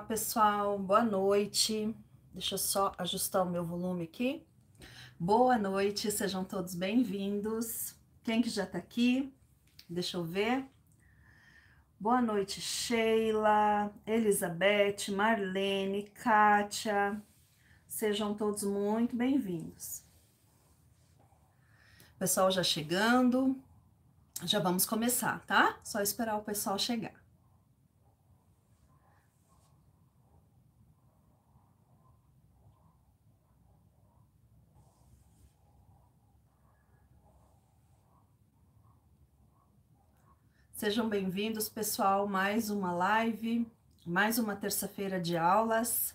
pessoal, boa noite. Deixa eu só ajustar o meu volume aqui. Boa noite, sejam todos bem-vindos. Quem que já tá aqui? Deixa eu ver. Boa noite, Sheila, Elizabeth, Marlene, Kátia. Sejam todos muito bem-vindos. Pessoal já chegando. Já vamos começar, tá? Só esperar o pessoal chegar. Sejam bem-vindos, pessoal, mais uma live, mais uma terça-feira de aulas.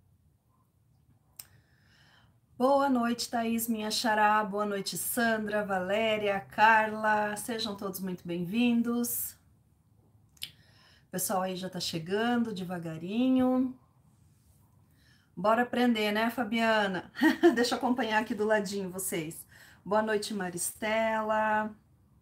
Boa noite, Thaís, minha xará, boa noite, Sandra, Valéria, Carla, sejam todos muito bem-vindos. O pessoal aí já tá chegando devagarinho. Bora aprender, né, Fabiana? Deixa eu acompanhar aqui do ladinho vocês. Boa noite, Maristela.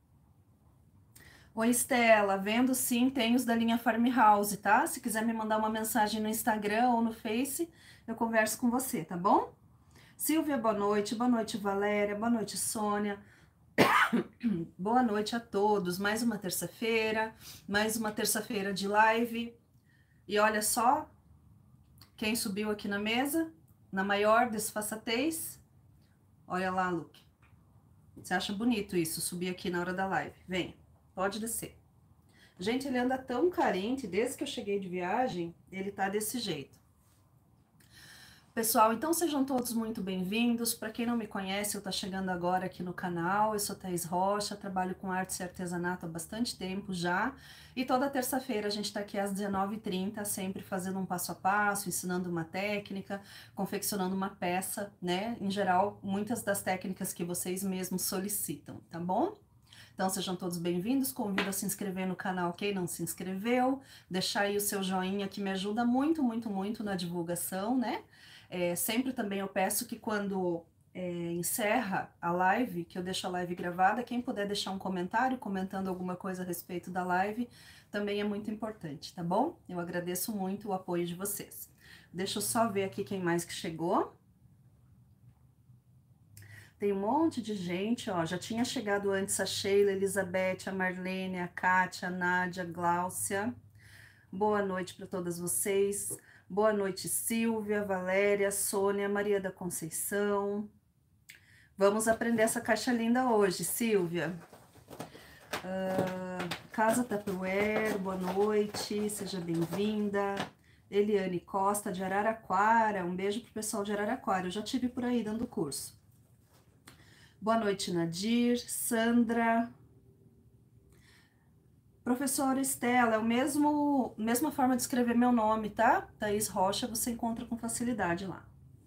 Oi, Estela, vendo sim, tem os da linha Farmhouse, tá? Se quiser me mandar uma mensagem no Instagram ou no Face, eu converso com você, tá bom? Silvia, boa noite, Valéria, boa noite, Sônia. Boa noite a todos, mais uma terça-feira de live. E olha só, quem subiu aqui na mesa, na maior desfaçatez. Olha lá, Luke. Você acha bonito isso, subir aqui na hora da live? Vem. Pode descer. Gente, ele anda tão carente, desde que eu cheguei de viagem, ele tá desse jeito. Pessoal, então sejam todos muito bem-vindos. Para quem não me conhece, eu tô chegando agora aqui no canal. Eu sou Thaís Rocha, trabalho com arte e artesanato há bastante tempo já. E toda terça-feira a gente tá aqui às 19h30, sempre fazendo um passo a passo, ensinando uma técnica, confeccionando uma peça, né? Em geral, muitas das técnicas que vocês mesmos solicitam, tá bom? Então, sejam todos bem-vindos, convido a se inscrever no canal quem não se inscreveu, deixar aí o seu joinha que me ajuda muito, muito, muito na divulgação, né? Sempre também eu peço que quando encerra a live, que eu deixo a live gravada, quem puder deixar um comentário comentando alguma coisa a respeito da live, também é muito importante, tá bom? Eu agradeço muito o apoio de vocês. Deixa eu só ver aqui quem mais que chegou. Tem um monte de gente, ó, já tinha chegado antes a Sheila, Elizabeth, a Marlene, a Kátia, a Nádia, a Gláucia. Boa noite para todas vocês. Boa noite, Silvia, Valéria, Sônia, Maria da Conceição. Vamos aprender essa caixa linda hoje, Silvia. Casa Tupperware, boa noite, seja bem-vinda. Eliane Costa, de Araraquara, um beijo pro pessoal de Araraquara, eu já tive por aí dando curso. Boa noite, Nadir, Sandra. Professora Estela, é o mesma forma de escrever meu nome, tá? Thaís Rocha, você encontra com facilidade lá.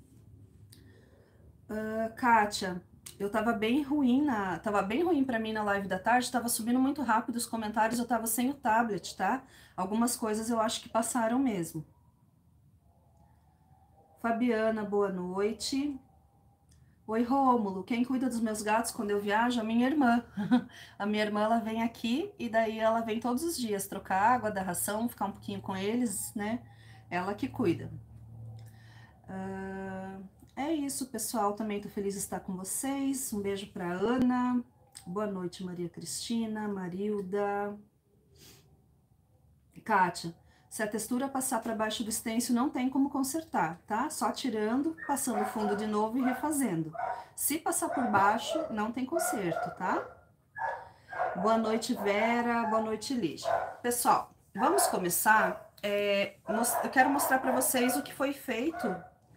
Kátia, eu tava bem ruim pra mim na live da tarde, tava subindo muito rápido os comentários, eu tava sem o tablet, tá? Algumas coisas eu acho que passaram mesmo. Fabiana, boa noite. Oi, Rômulo, quem cuida dos meus gatos quando eu viajo? A minha irmã. A minha irmã, ela vem aqui e daí ela vem todos os dias trocar água, dar ração, ficar um pouquinho com eles, né? Ela que cuida. É isso, pessoal. Também tô feliz de estar com vocês. Um beijo pra Ana. Boa noite, Maria Cristina, Marilda. Kátia, se a textura passar para baixo do stencil, não tem como consertar, tá? Só tirando, passando o fundo de novo e refazendo. Se passar por baixo, não tem conserto, tá? Boa noite, Vera. Boa noite, Lígia. Pessoal, vamos começar. Eu quero mostrar para vocês o que foi feito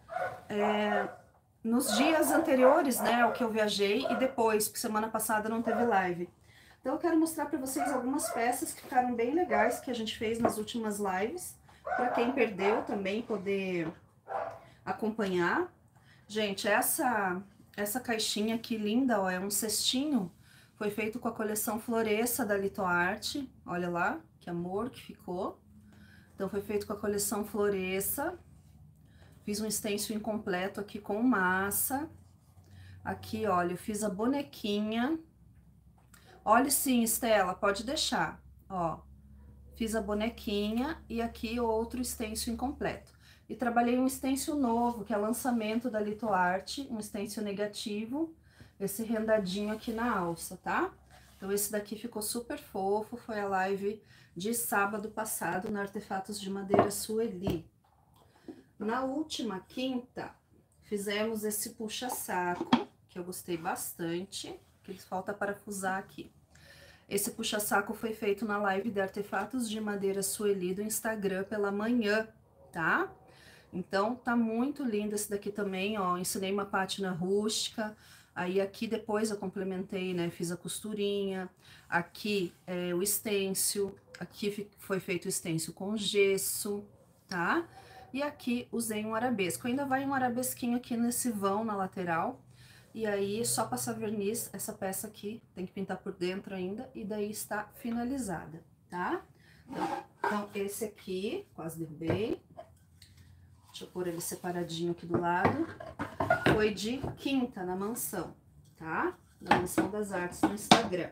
nos dias anteriores, né, ao que eu viajei e depois, porque semana passada não teve live. Então eu quero mostrar para vocês algumas peças que ficaram bem legais, que a gente fez nas últimas lives, para quem perdeu também poder acompanhar. Gente, essa caixinha aqui linda, ó, é um cestinho, foi feito com a coleção Floresça da Litoarte, olha lá, que amor que ficou. Então foi feito com a coleção Floresça. Fiz um stencil incompleto aqui com massa. Aqui, olha, eu fiz a bonequinha. Olha sim, Estela, pode deixar, ó. Fiz a bonequinha e aqui outro stencil incompleto. E trabalhei um stencil novo, que é lançamento da Litoarte, um stencil negativo, esse rendadinho aqui na alça, tá? Então, esse daqui ficou super fofo, foi a live de sábado passado na Artefatos de Madeira Sueli. Na última quinta, fizemos esse puxa-saco, que eu gostei bastante, que falta parafusar aqui. Esse puxa-saco foi feito na live de Artefatos de Madeira Sueli do Instagram pela manhã, tá? Então, tá muito lindo esse daqui também, ó, ensinei uma pátina rústica, aí aqui depois eu complementei, né, fiz a costurinha, aqui é o stencil, aqui foi feito o stencil com gesso, tá? E aqui usei um arabesco, ainda vai um arabesquinho aqui nesse vão na lateral, e aí só passar verniz, essa peça aqui tem que pintar por dentro ainda, e daí está finalizada, tá? Então esse aqui, quase derrubei. Deixa eu pôr ele separadinho aqui do lado. Foi de quinta na mansão, tá? Na Mansão das Artes no Instagram.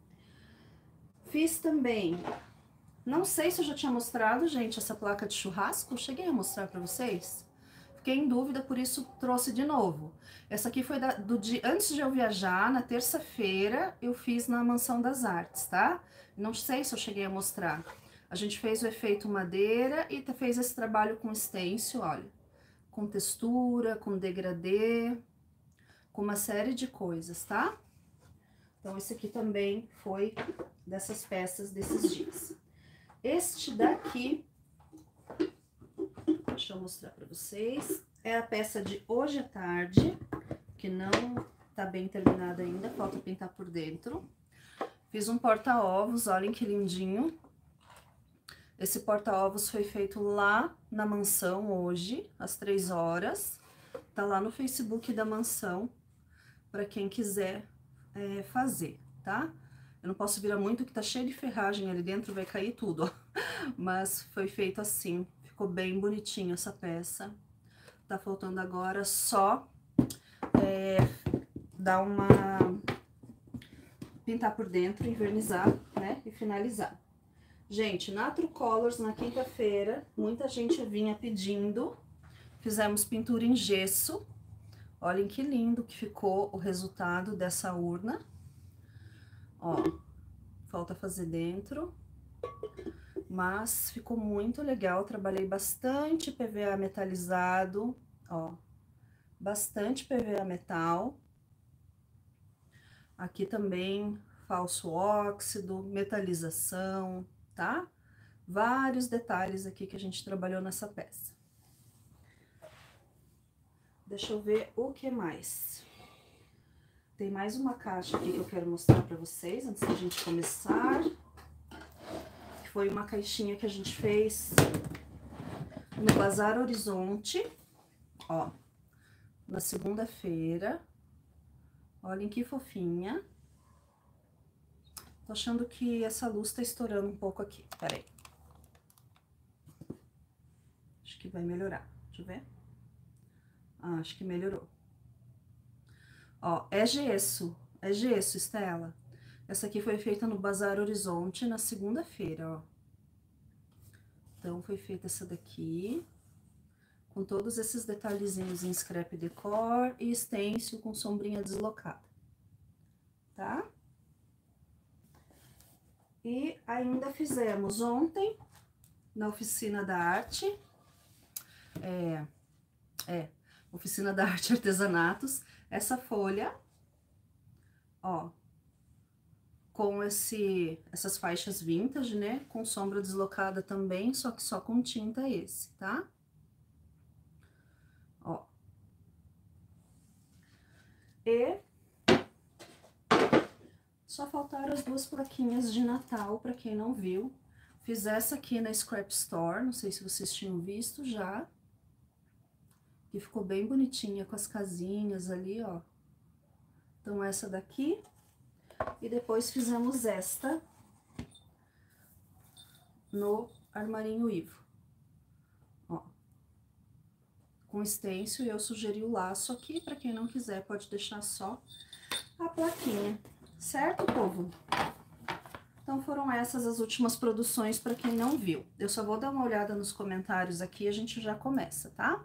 Fiz também, não sei se eu já tinha mostrado, gente, essa placa de churrasco. Cheguei a mostrar pra vocês? Fiquei em dúvida, por isso trouxe de novo. Essa aqui foi do dia antes de eu viajar, na terça-feira, eu fiz na Mansão das Artes, tá? Não sei se eu cheguei a mostrar. A gente fez o efeito madeira e fez esse trabalho com stencil, olha. Com textura, com degradê, com uma série de coisas, tá? Então, esse aqui também foi dessas peças desses dias. Este daqui, deixa eu mostrar pra vocês, é a peça de hoje à tarde, que não tá bem terminada ainda, falta pintar por dentro. Fiz um porta-ovos, olhem que lindinho. Esse porta-ovos foi feito lá na mansão hoje, às 3 horas. Tá lá no Facebook da mansão, para quem quiser fazer, tá? Eu não posso virar muito, que tá cheio de ferragem ali dentro, vai cair tudo, ó. Mas foi feito assim, ficou bem bonitinho essa peça. Tá faltando agora só dar uma... pintar por dentro, envernizar, né? E finalizar. Gente, na True Colors, na quinta-feira, muita gente vinha pedindo, fizemos pintura em gesso. Olhem que lindo que ficou o resultado dessa urna. Ó, falta fazer dentro, mas ficou muito legal. Trabalhei bastante PVA metalizado, ó, bastante PVA metal. Aqui também falso óxido, metalização, tá? Vários detalhes aqui que a gente trabalhou nessa peça. Deixa eu ver o que mais. Tem mais uma caixa aqui que eu quero mostrar pra vocês antes da gente começar. Foi uma caixinha que a gente fez no Bazar Horizonte, ó, na segunda-feira. Olhem que fofinha. Tô achando que essa luz tá estourando um pouco aqui. Pera aí. Acho que vai melhorar. Deixa eu ver. Ah, acho que melhorou. Ó, é gesso, Estela. Essa aqui foi feita no Bazar Horizonte na segunda-feira, ó. Então, foi feita essa daqui, com todos esses detalhezinhos em scrap decor e stencil com sombrinha deslocada, tá? E ainda fizemos ontem, na Oficina da Arte, Oficina da Arte Artesanatos, essa folha, ó, com essas faixas vintage, né, com sombra deslocada também, só que só com tinta esse, tá? Ó. E só faltaram as duas plaquinhas de Natal, pra quem não viu. Fiz essa aqui na Scrap Store, não sei se vocês tinham visto já. Que ficou bem bonitinha, com as casinhas ali, ó. Então, essa daqui. E depois fizemos esta no Armarinho Ivo. Ó. Com stencil, e eu sugeri o laço aqui, pra quem não quiser, pode deixar só a plaquinha. Certo, povo? Então, foram essas as últimas produções para quem não viu. Eu só vou dar uma olhada nos comentários aqui e a gente já começa, tá?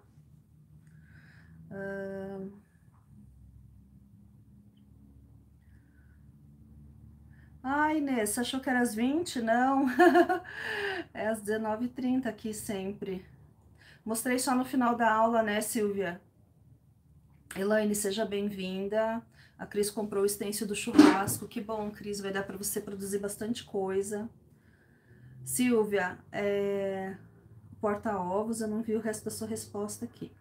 Ai, Inês, você achou que era às 20? Não. É às 19h30 aqui sempre. Mostrei só no final da aula, né, Silvia? Elaine, seja bem-vinda. A Cris comprou o stencil do churrasco. Que bom, Cris, vai dar para você produzir bastante coisa. Silvia, porta-ovos, eu não vi o resto da sua resposta aqui.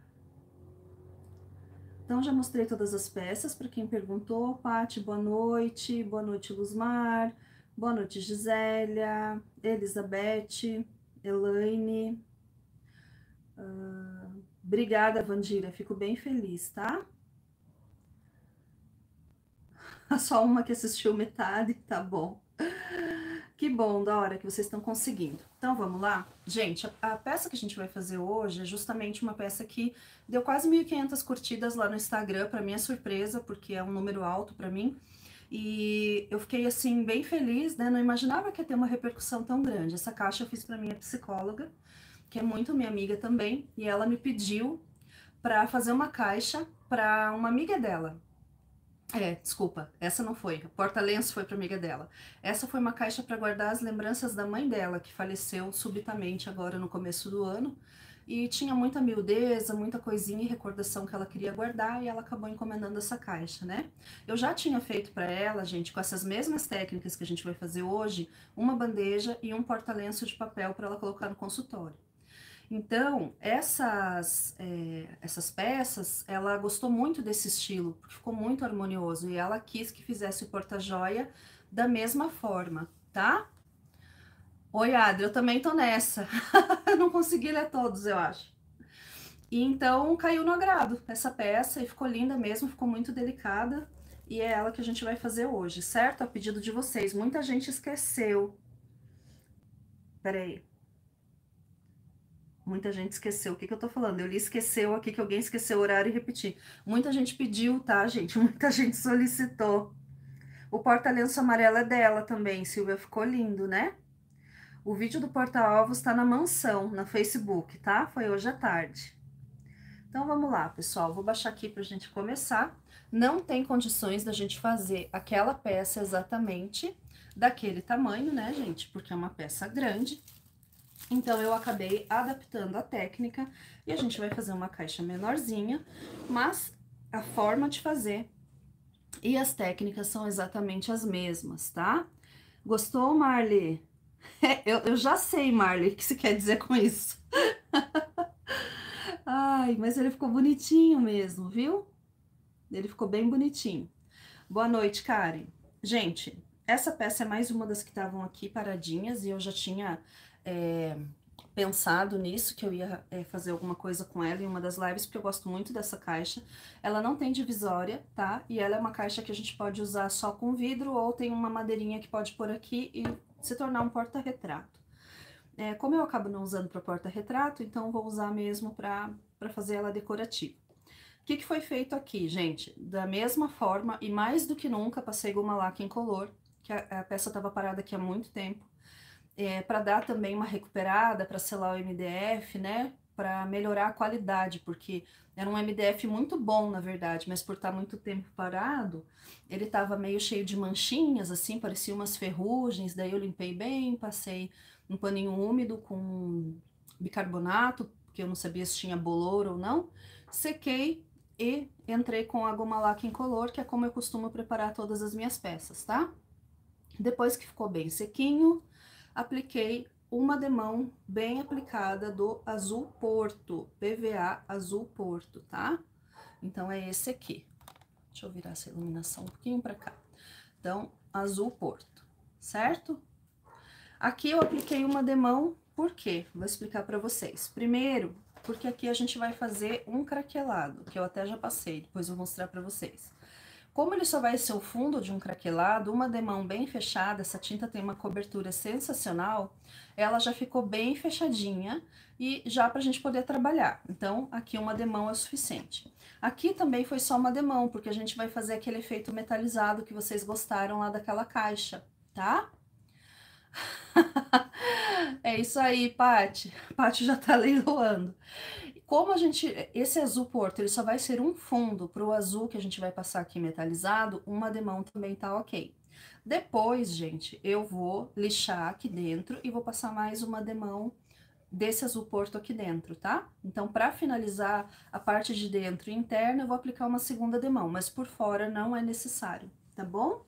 Então, já mostrei todas as peças para quem perguntou. Pati, boa noite. Boa noite, Luzmar. Boa noite, Gisélia, Elizabeth, Elaine. Obrigada, Vandira. Fico bem feliz, tá? Só uma que assistiu metade, tá bom. Que bom, Dora, que vocês estão conseguindo. Então, vamos lá? Gente, a peça que a gente vai fazer hoje é justamente uma peça que deu quase 1.500 curtidas lá no Instagram, para minha surpresa, porque é um número alto para mim. E eu fiquei, assim, bem feliz, né? Não imaginava que ia ter uma repercussão tão grande. Essa caixa eu fiz para minha psicóloga, que é muito minha amiga também, e ela me pediu para fazer uma caixa para uma amiga dela. Desculpa, essa não foi. A porta-lenço foi para amiga dela. Essa foi uma caixa para guardar as lembranças da mãe dela, que faleceu subitamente agora no começo do ano. E tinha muita miudeza, muita coisinha e recordação que ela queria guardar e ela acabou encomendando essa caixa, né? Eu já tinha feito para ela, gente, com essas mesmas técnicas que a gente vai fazer hoje, uma bandeja e um porta-lenço de papel para ela colocar no consultório. Então, essas peças, ela gostou muito desse estilo, porque ficou muito harmonioso, e ela quis que fizesse o porta-joia da mesma forma, tá? Oi, Adri, eu também tô nessa. Eu não consegui ler todos, eu acho. E então, caiu no agrado essa peça, e ficou linda mesmo, ficou muito delicada, e é ela que a gente vai fazer hoje, certo? A pedido de vocês. Muita gente esqueceu. Peraí. Muita gente esqueceu. O que que eu tô falando? Eu li esqueceu aqui, que alguém esqueceu o horário e repetir. Muita gente pediu, tá, gente? Muita gente solicitou. O porta-lenço amarelo é dela também, Silvia. Ficou lindo, né? O vídeo do porta-ovos tá na mansão, na Facebook, tá? Foi hoje à tarde. Então, vamos lá, pessoal. Vou baixar aqui pra gente começar. Não tem condições da gente fazer aquela peça exatamente daquele tamanho, né, gente? Porque é uma peça grande. Então, eu acabei adaptando a técnica e a gente vai fazer uma caixa menorzinha, mas a forma de fazer e as técnicas são exatamente as mesmas, tá? Gostou, Marli? Eu já sei, Marli, o que você quer dizer com isso. Ai, mas ele ficou bonitinho mesmo, viu? Ele ficou bem bonitinho. Boa noite, Karen. Gente, essa peça é mais uma das que estavam aqui paradinhas e eu já tinha pensado nisso, que eu ia fazer alguma coisa com ela em uma das lives, porque eu gosto muito dessa caixa. Ela não tem divisória, tá? E ela é uma caixa que a gente pode usar só com vidro ou tem uma madeirinha que pode pôr aqui e se tornar um porta-retrato. Como eu acabo não usando para porta-retrato, então vou usar mesmo para fazer ela decorativa. O que foi feito aqui, gente? Da mesma forma, e mais do que nunca, passei goma laca incolor, que a peça estava parada aqui há muito tempo, para dar também uma recuperada, para selar o MDF, né? Para melhorar a qualidade, porque era um MDF muito bom, na verdade, mas por estar muito tempo parado, ele estava meio cheio de manchinhas, assim, parecia umas ferrugens, daí eu limpei bem, passei um paninho úmido com bicarbonato, porque eu não sabia se tinha bolor ou não, sequei e entrei com a goma laca incolor, que é como eu costumo preparar todas as minhas peças, tá? Depois que ficou bem sequinho, apliquei uma demão bem aplicada do Azul Porto, PVA Azul Porto, tá? Então, é esse aqui. Deixa eu virar essa iluminação um pouquinho pra cá. Então, Azul Porto, certo? Aqui eu apliquei uma demão, por quê? Vou explicar pra vocês. Primeiro, porque aqui a gente vai fazer um craquelado, que eu até já passei, depois eu vou mostrar pra vocês. Como ele só vai ser o fundo de um craquelado, uma demão bem fechada, essa tinta tem uma cobertura sensacional, ela já ficou bem fechadinha e já pra gente poder trabalhar. Então, aqui uma demão é o suficiente. Aqui também foi só uma demão, porque a gente vai fazer aquele efeito metalizado que vocês gostaram lá daquela caixa, tá? É isso aí, Paty. Paty já tá leiloando. Como a gente, esse azul porto, ele só vai ser um fundo para o azul que a gente vai passar aqui metalizado, uma demão também tá ok. Depois, gente, eu vou lixar aqui dentro e vou passar mais uma demão desse azul porto aqui dentro, tá? Então, para finalizar a parte de dentro e interna, eu vou aplicar uma segunda demão, mas por fora não é necessário, tá bom?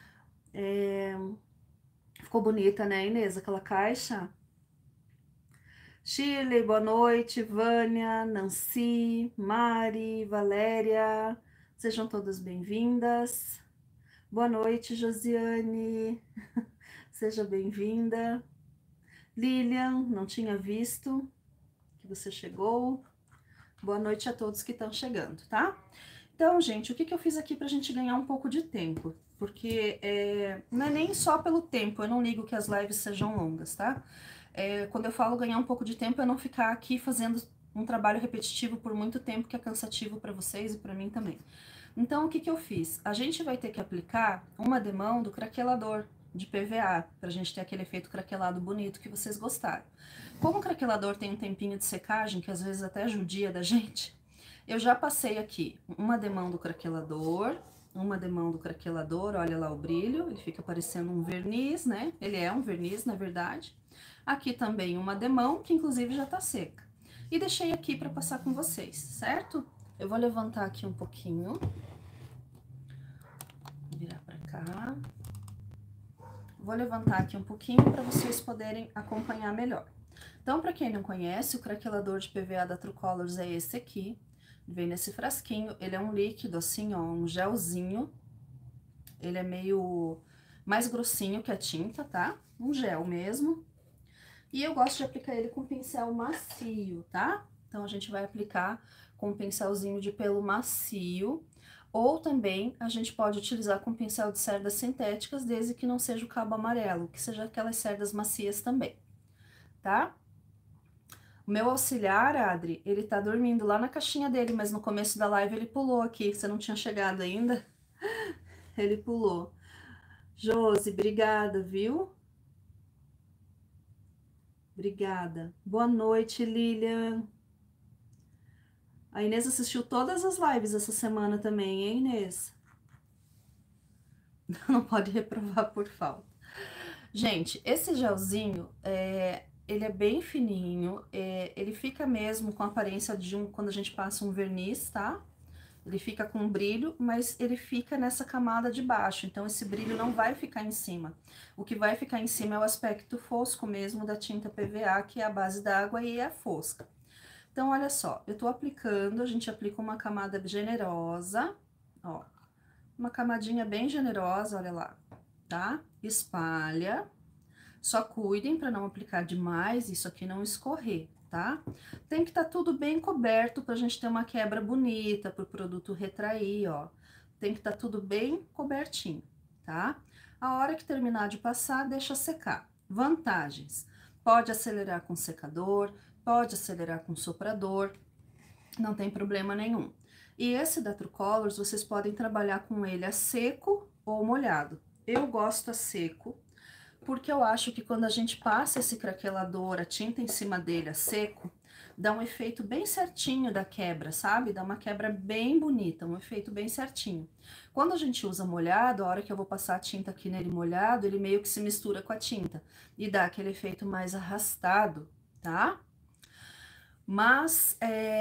Ficou bonita, né, Inês, aquela caixa? Shirley, boa noite, Vânia, Nancy, Mari, Valéria, sejam todas bem-vindas. Boa noite, Josiane, seja bem-vinda. Lilian, não tinha visto que você chegou. Boa noite a todos que estão chegando, tá? Então, gente, o que eu fiz aqui pra gente ganhar um pouco de tempo? Porque não é nem só pelo tempo, eu não ligo que as lives sejam longas, tá? Quando eu falo ganhar um pouco de tempo, é não ficar aqui fazendo um trabalho repetitivo por muito tempo, que é cansativo para vocês e para mim também. Então, o que eu fiz? A gente vai ter que aplicar uma demão do craquelador de PVA, pra gente ter aquele efeito craquelado bonito que vocês gostaram. Como o craquelador tem um tempinho de secagem, que às vezes até judia da gente, eu já passei aqui uma demão do craquelador, olha lá o brilho, ele fica parecendo um verniz, né? Ele é um verniz, na verdade. Aqui também uma demão, que inclusive já tá seca. E deixei aqui para passar com vocês, certo? Eu vou levantar aqui um pouquinho. Vou virar para cá. Vou levantar aqui um pouquinho para vocês poderem acompanhar melhor. Então, para quem não conhece, o craquelador de PVA da Trucolors é esse aqui. Vem nesse frasquinho, ele é um líquido assim, ó, um gelzinho. Ele é meio mais grossinho que a tinta, tá? Um gel mesmo. E eu gosto de aplicar ele com pincel macio, tá? Então, a gente vai aplicar com um pincelzinho de pelo macio. Ou também, a gente pode utilizar com pincel de cerdas sintéticas, desde que não seja o cabo amarelo, que seja aquelas cerdas macias também, tá? O meu auxiliar, Adri, ele tá dormindo lá na caixinha dele, mas no começo da live ele pulou aqui, você não tinha chegado ainda. Ele pulou. Josi, obrigada, viu? Obrigada. Boa noite, Lilian. A Inês assistiu todas as lives essa semana também, hein, Inês? Não pode reprovar por falta. Gente, esse gelzinho, ele é bem fininho, ele fica mesmo com a aparência de quando a gente passa um verniz, tá? Ele fica com brilho, mas ele fica nessa camada de baixo, então esse brilho não vai ficar em cima. O que vai ficar em cima é o aspecto fosco mesmo da tinta PVA, que é a base da água e é fosca. Então, olha só, eu tô aplicando, a gente aplica uma camada generosa, ó, uma camadinha bem generosa, olha lá, tá? Espalha, só cuidem para não aplicar demais, isso aqui não escorrer, tá? Tem que estar tudo bem coberto pra gente ter uma quebra bonita, pro produto retrair, ó. Tem que estar tudo bem cobertinho, tá? A hora que terminar de passar, deixa secar. Vantagens: pode acelerar com secador, pode acelerar com soprador, não tem problema nenhum. E esse da Trucolors, vocês podem trabalhar com ele a seco ou molhado. Eu gosto a seco, porque eu acho que quando a gente passa esse craquelador, a tinta em cima dele a seco, dá um efeito bem certinho da quebra, sabe? Dá uma quebra bem bonita, um efeito bem certinho. Quando a gente usa molhado, a hora que eu vou passar a tinta aqui nele molhado, ele meio que se mistura com a tinta e dá aquele efeito mais arrastado, tá? Mas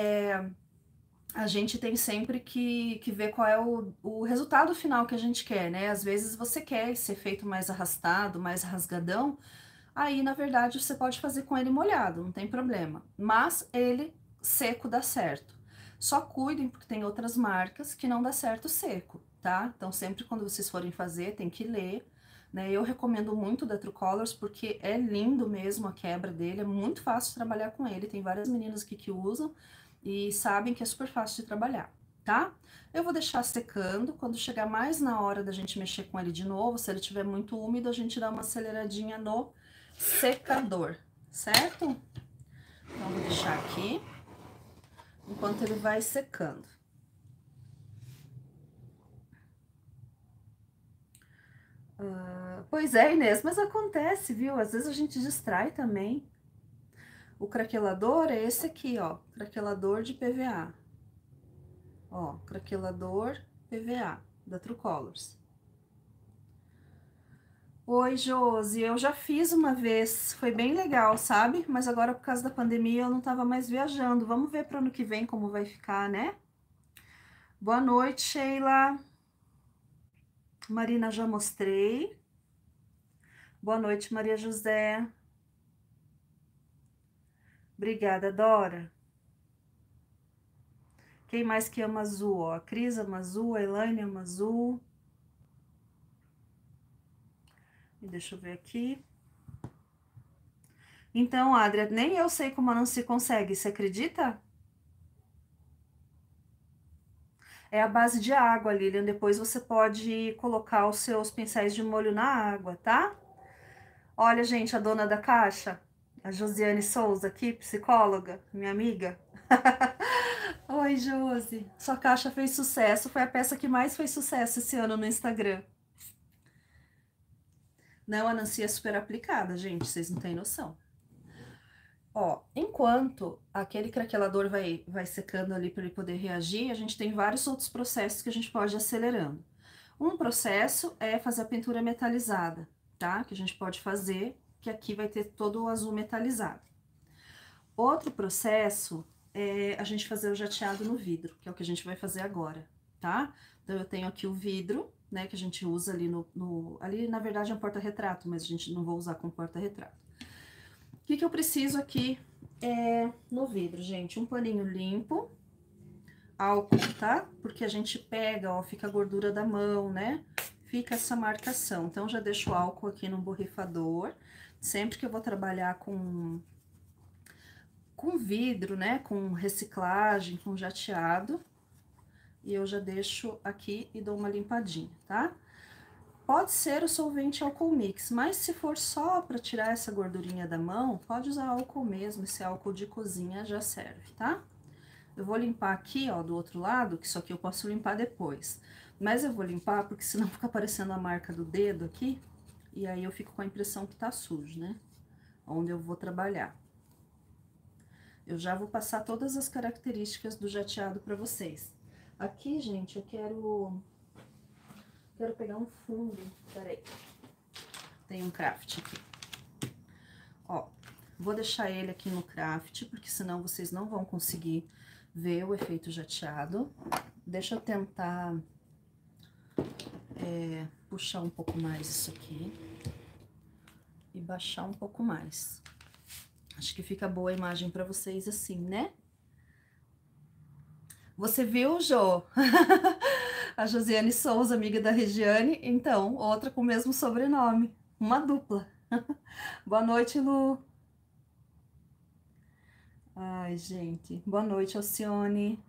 a gente tem sempre que ver qual é o resultado final que a gente quer, né? Às vezes você quer esse efeito mais arrastado, mais rasgadão, aí na verdade você pode fazer com ele molhado, não tem problema. Mas ele seco dá certo. Só cuidem porque tem outras marcas que não dá certo seco, tá? Então sempre quando vocês forem fazer, tem que ler, né? Eu recomendo muito da Trucolors porque é lindo mesmo a quebra dele, é muito fácil de trabalhar com ele, tem várias meninas aqui que usam e sabem que é super fácil de trabalhar, tá? Eu vou deixar secando, quando chegar mais na hora da gente mexer com ele de novo, se ele estiver muito úmido, a gente dá uma aceleradinha no secador, certo? Então, vou deixar aqui, enquanto ele vai secando. Pois é, Inês, mas acontece, viu? Às vezes a gente distrai também. O craquelador é esse aqui, ó, craquelador de PVA. Ó, craquelador PVA, da True Colors. Oi, Josi, eu já fiz uma vez, foi bem legal, sabe? Mas agora, por causa da pandemia, eu não tava mais viajando. Vamos ver para ano que vem como vai ficar, né? Boa noite, Sheila. Marina, já mostrei. Boa noite, Maria José. Obrigada, Dora. Quem mais que ama azul? Ó, a Cris ama azul, a Elaine ama azul. E deixa eu ver aqui. Então, Adria, nem eu sei como não se consegue, você acredita? É a base de água, Lilian. Depois você pode colocar os seus pincéis de molho na água, tá? Olha, gente, a dona da caixa, a Josiane Souza aqui, psicóloga, minha amiga. Oi, Josi. Sua caixa fez sucesso, foi a peça que mais fez sucesso esse ano no Instagram. Não, a Nancy é super aplicada, gente, vocês não têm noção. Ó, enquanto aquele craquelador vai secando ali para ele poder reagir, a gente tem vários outros processos que a gente pode ir acelerando. Um processo é fazer a pintura metalizada, tá? Que a gente pode fazer, que aqui vai ter todo o azul metalizado. Outro processo é a gente fazer o jateado no vidro, que é o que a gente vai fazer agora, tá? Então, eu tenho aqui o vidro, né, que a gente usa ali ali, na verdade, é um porta-retrato, mas a gente não vai usar como porta-retrato. O que eu preciso aqui no vidro, gente? Um paninho limpo, álcool, tá? Porque a gente pega, ó, fica a gordura da mão, né? Fica essa marcação. Então, já deixo o álcool aqui no borrifador. Sempre que eu vou trabalhar com vidro, né? Com reciclagem, com jateado. E eu já deixo aqui e dou uma limpadinha, tá? Pode ser o solvente álcool mix, mas se for só para tirar essa gordurinha da mão, pode usar álcool mesmo, esse álcool de cozinha já serve, tá? Eu vou limpar aqui, ó, do outro lado, que isso aqui eu posso limpar depois. Mas eu vou limpar porque senão fica aparecendo a marca do dedo aqui, e aí eu fico com a impressão que tá sujo, né? Onde eu vou trabalhar. Eu já vou passar todas as características do jateado para vocês. Aqui, gente, eu quero pegar um fundo, peraí. Tem um craft aqui. Ó, vou deixar ele aqui no craft, porque senão vocês não vão conseguir ver o efeito jateado. Deixa eu tentar puxar um pouco mais isso aqui e baixar um pouco mais. Acho que fica boa a imagem para vocês assim, né? Você viu, Jô? A Josiane Souza, amiga da Regiane, então, outra com o mesmo sobrenome, uma dupla. Boa noite, Lu. Ai, gente, boa noite, Alcione.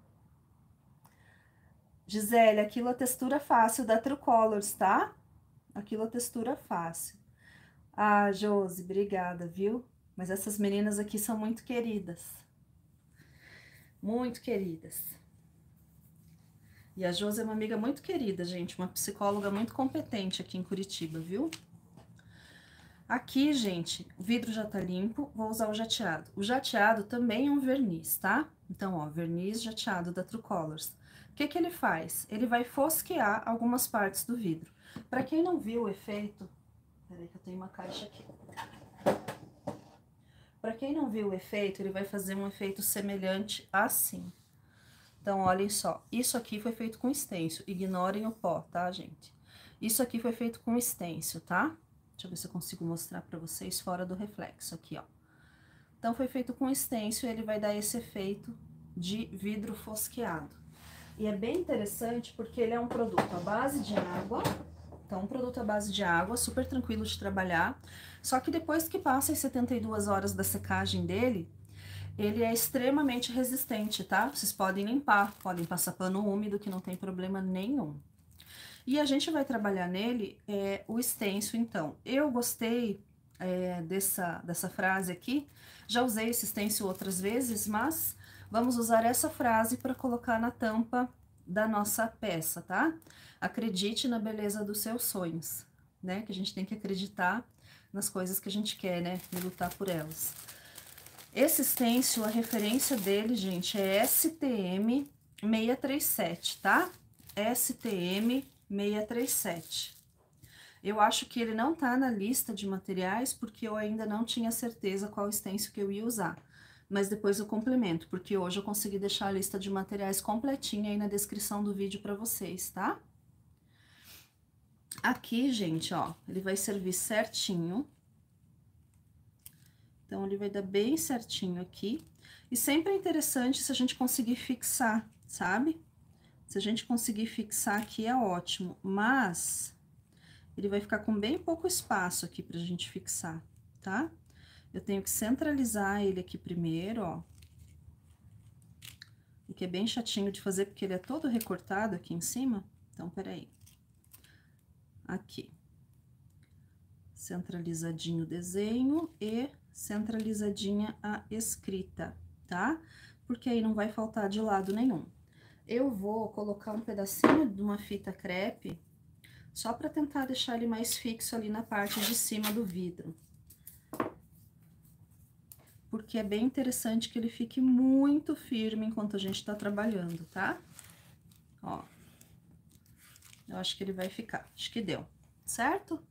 Gisele, aquilo é textura fácil da True Colors, tá? Aquilo é textura fácil. Ah, Josi, obrigada, viu? Mas essas meninas aqui são muito queridas. Muito queridas. E a Josi é uma amiga muito querida, gente, uma psicóloga muito competente aqui em Curitiba, viu? Aqui, gente, o vidro já tá limpo, vou usar o jateado. O jateado também é um verniz, tá? Então, ó, verniz jateado da True Colors. O que que ele faz? Ele vai fosquear algumas partes do vidro. Pra quem não viu o efeito... Peraí que eu tenho uma caixa aqui. Pra quem não viu o efeito, ele vai fazer um efeito semelhante assim. Então, olhem só, isso aqui foi feito com stencil, ignorem o pó, tá, gente? Isso aqui foi feito com stencil, tá? Deixa eu ver se eu consigo mostrar pra vocês fora do reflexo aqui, ó. Então, foi feito com stencil e ele vai dar esse efeito de vidro fosqueado. E é bem interessante porque ele é um produto à base de água, então, um produto à base de água, super tranquilo de trabalhar. Só que depois que passa as 72 horas da secagem dele, ele é extremamente resistente, tá? Vocês podem limpar, podem passar pano úmido, que não tem problema nenhum. E a gente vai trabalhar nele o stencil, então. Eu gostei dessa frase aqui, já usei esse stencil outras vezes, mas vamos usar essa frase para colocar na tampa da nossa peça, tá? Acredite na beleza dos seus sonhos. né? Que a gente tem que acreditar nas coisas que a gente quer, né? E lutar por elas. Esse stencil, a referência dele, gente, é STM 637, tá? STM 637. Eu acho que ele não tá na lista de materiais porque eu ainda não tinha certeza qual stencil que eu ia usar. Mas depois eu complemento, porque hoje eu consegui deixar a lista de materiais completinha aí na descrição do vídeo pra vocês, tá? Aqui, gente, ó, ele vai servir certinho. Então, ele vai dar bem certinho aqui. E sempre é interessante se a gente conseguir fixar, sabe? Se a gente conseguir fixar aqui é ótimo, mas ele vai ficar com bem pouco espaço aqui pra gente fixar, tá? Eu tenho que centralizar ele aqui primeiro, ó. O que é bem chatinho de fazer, porque ele é todo recortado aqui em cima. Então, peraí. Aqui. Centralizadinho o desenho e centralizadinha a escrita, tá? Porque aí não vai faltar de lado nenhum. Eu vou colocar um pedacinho de uma fita crepe, só pra tentar deixar ele mais fixo ali na parte de cima do vidro. Porque é bem interessante que ele fique muito firme enquanto a gente tá trabalhando, tá? Ó. Eu acho que ele vai ficar, acho que deu, certo?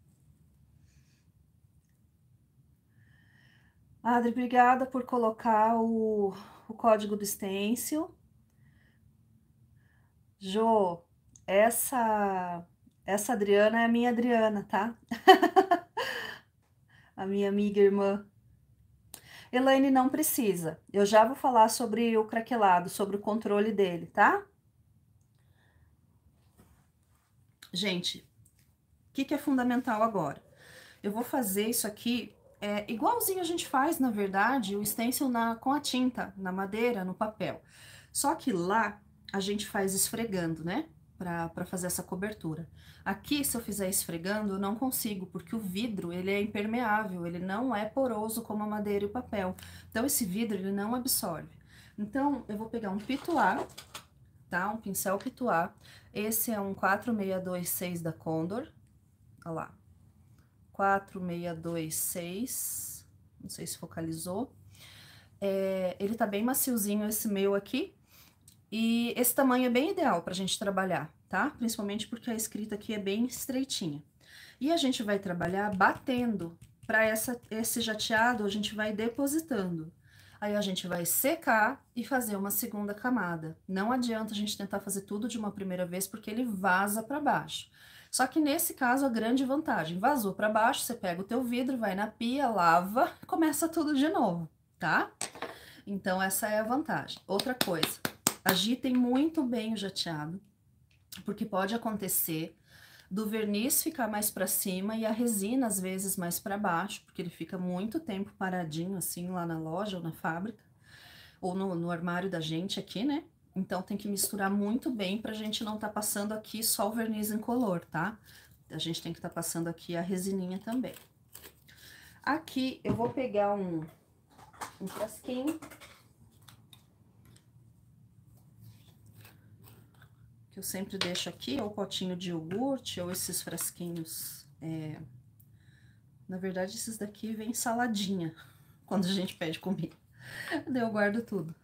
Adri, obrigada por colocar o código do stencil. Jô, essa Adriana é a minha Adriana, tá? A minha amiga e irmã. Elaine, não precisa. Eu já vou falar sobre o craquelado, sobre o controle dele, tá? Gente, o que é fundamental agora? Eu vou fazer isso aqui igualzinho a gente faz, na verdade, o stencil com a tinta, na madeira, no papel. Só que lá a gente faz esfregando, né? Pra fazer essa cobertura. Aqui, se eu fizer esfregando, eu não consigo, porque o vidro, ele é impermeável, ele não é poroso como a madeira e o papel. Então, esse vidro, ele não absorve. Então, eu vou pegar um pituá, tá? Um pincel pituá. Esse é um 4626 da Condor. Olha lá. 4626, não sei se focalizou. Ele tá bem maciozinho esse meu aqui, e esse tamanho é bem ideal pra gente trabalhar, tá? Principalmente porque a escrita aqui é bem estreitinha. E a gente vai trabalhar batendo. Pra esse jateado, a gente vai depositando. Aí a gente vai secar e fazer uma segunda camada. Não adianta a gente tentar fazer tudo de uma primeira vez, porque ele vaza pra baixo. Só que nesse caso, a grande vantagem, vazou pra baixo, você pega o teu vidro, vai na pia, lava, começa tudo de novo, tá? Então, essa é a vantagem. Outra coisa, agitem muito bem o jateado, porque pode acontecer do verniz ficar mais pra cima e a resina, às vezes, mais pra baixo, porque ele fica muito tempo paradinho, assim, lá na loja ou na fábrica, ou no armário da gente aqui, né? Então, tem que misturar muito bem pra gente não tá passando aqui só o verniz incolor, tá? A gente tem que tá passando aqui a resininha também. Aqui, eu vou pegar um frasquinho, que eu sempre deixo aqui, ou potinho de iogurte, ou esses frasquinhos. Na verdade, esses daqui vem saladinha, quando a gente pede comida. Daí eu guardo tudo.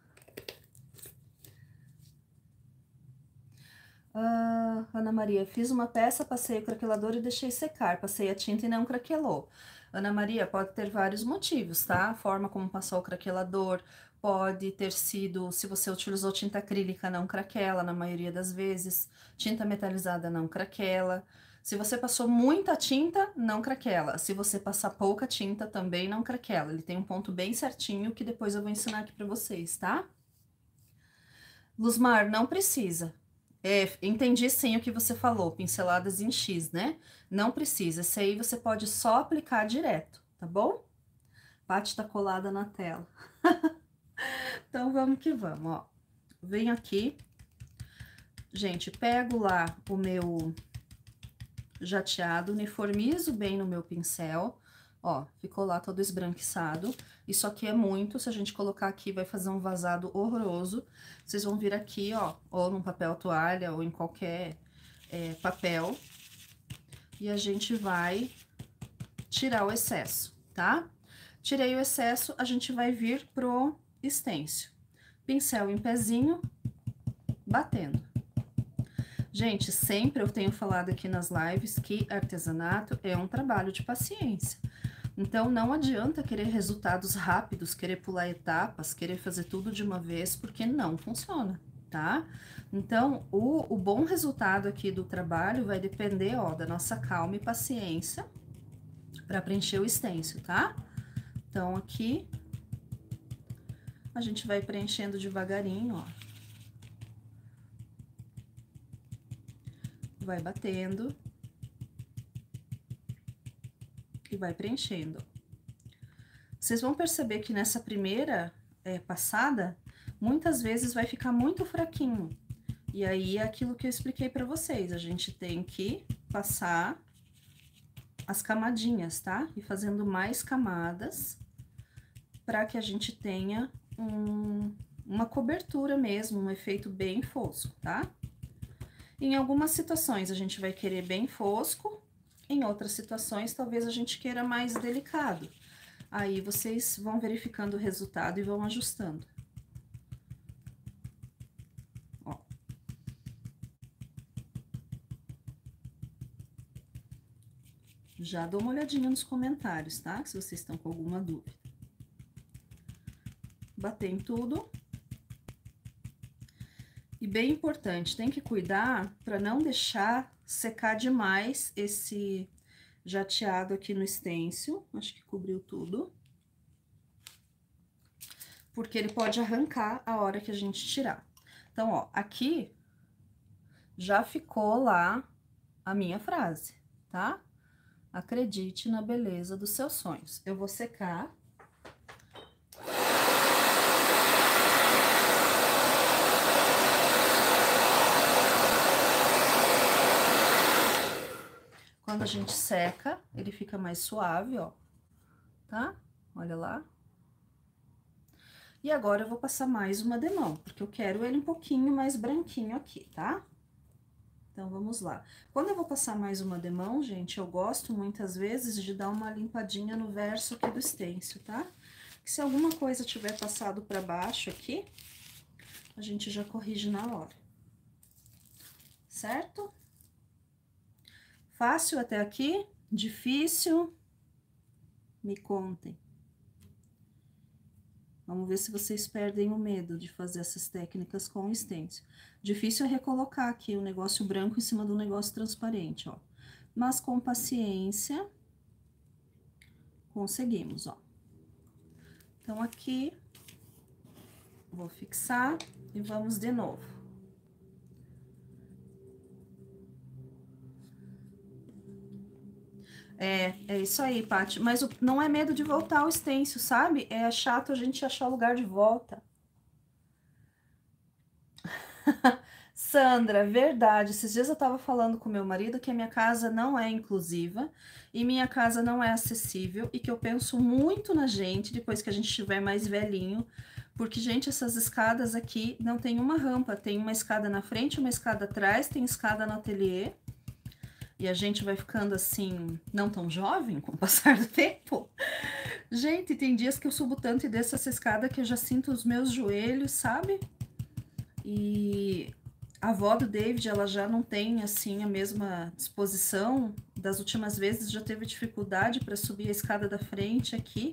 Ana Maria, fiz uma peça, passei o craquelador e deixei secar. Passei a tinta e não craquelou. Ana Maria, pode ter vários motivos, tá? A forma como passou o craquelador, pode ter sido, se você utilizou tinta acrílica, não craquela, na maioria das vezes. Tinta metalizada não craquela. Se você passou muita tinta, não craquela. Se você passar pouca tinta, também não craquela. Ele tem um ponto bem certinho que depois eu vou ensinar aqui pra vocês, tá? Luzmar, não precisa. Entendi sim o que você falou, pinceladas em X, né? Não precisa, esse aí você pode só aplicar direto, tá bom? Paty tá colada na tela. Então, vamos que vamos, ó. Venho aqui, gente, pego lá o meu jateado, uniformizo bem no meu pincel, ó, ficou lá todo esbranquiçado. Isso aqui é muito, se a gente colocar aqui vai fazer um vazado horroroso. Vocês vão vir aqui, ó, ou num papel toalha ou em qualquer papel, e a gente vai tirar o excesso, tá? Tirei o excesso, a gente vai vir pro estêncil. Pincel em pezinho, batendo. Gente, sempre eu tenho falado aqui nas lives que artesanato é um trabalho de paciência. Então, não adianta querer resultados rápidos, querer pular etapas, querer fazer tudo de uma vez, porque não funciona, tá? Então, o bom resultado aqui do trabalho vai depender, ó, da nossa calma e paciência para preencher o stencil, tá? Então, aqui, a gente vai preenchendo devagarinho, ó. Vai batendo. E vai preenchendo. Vocês vão perceber que nessa primeira passada, muitas vezes vai ficar muito fraquinho. E aí, é aquilo que eu expliquei pra vocês, a gente tem que passar as camadinhas, tá? E fazendo mais camadas, pra que a gente tenha uma cobertura mesmo, um efeito bem fosco, tá? Em algumas situações, a gente vai querer bem fosco, em outras situações, talvez a gente queira mais delicado. Aí, vocês vão verificando o resultado e vão ajustando. Ó. Já dou uma olhadinha nos comentários, tá? Se vocês estão com alguma dúvida. Bater em tudo. E bem importante, tem que cuidar para não deixar secar demais esse jateado aqui no stencil. Acho que cobriu tudo. Porque ele pode arrancar a hora que a gente tirar. Então, ó, aqui já ficou lá a minha frase, tá? Acredite na beleza dos seus sonhos. Eu vou secar. Quando a gente seca, ele fica mais suave, ó, tá? Olha lá. E agora eu vou passar mais uma demão, porque eu quero ele um pouquinho mais branquinho aqui, tá? Então, vamos lá. Quando eu vou passar mais uma demão, gente, eu gosto muitas vezes de dar uma limpadinha no verso aqui do stencil, tá? Que se alguma coisa tiver passado pra baixo aqui, a gente já corrige na hora. Certo? Fácil até aqui? Difícil? Me contem. Vamos ver se vocês perdem o medo de fazer essas técnicas com stencil. Difícil é recolocar aqui o negócio branco em cima do negócio transparente, ó. Mas com paciência, conseguimos, ó. Então, aqui, vou fixar e vamos de novo. É isso aí, Paty. Mas não é medo de voltar ao stencil, sabe? É chato a gente achar o lugar de volta. Sandra, verdade. Esses dias eu tava falando com meu marido que a minha casa não é inclusiva e minha casa não é acessível e que eu penso muito na gente depois que a gente estiver mais velhinho, porque, gente, essas escadas aqui não tem uma rampa, tem uma escada na frente, uma escada atrás, tem escada no ateliê. E a gente vai ficando assim, não tão jovem com o passar do tempo. Gente, tem dias que eu subo tanto e desço essa escada que eu já sinto os meus joelhos, sabe? E a avó do David, ela já não tem, assim, a mesma disposição. Das últimas vezes já teve dificuldade para subir a escada da frente aqui.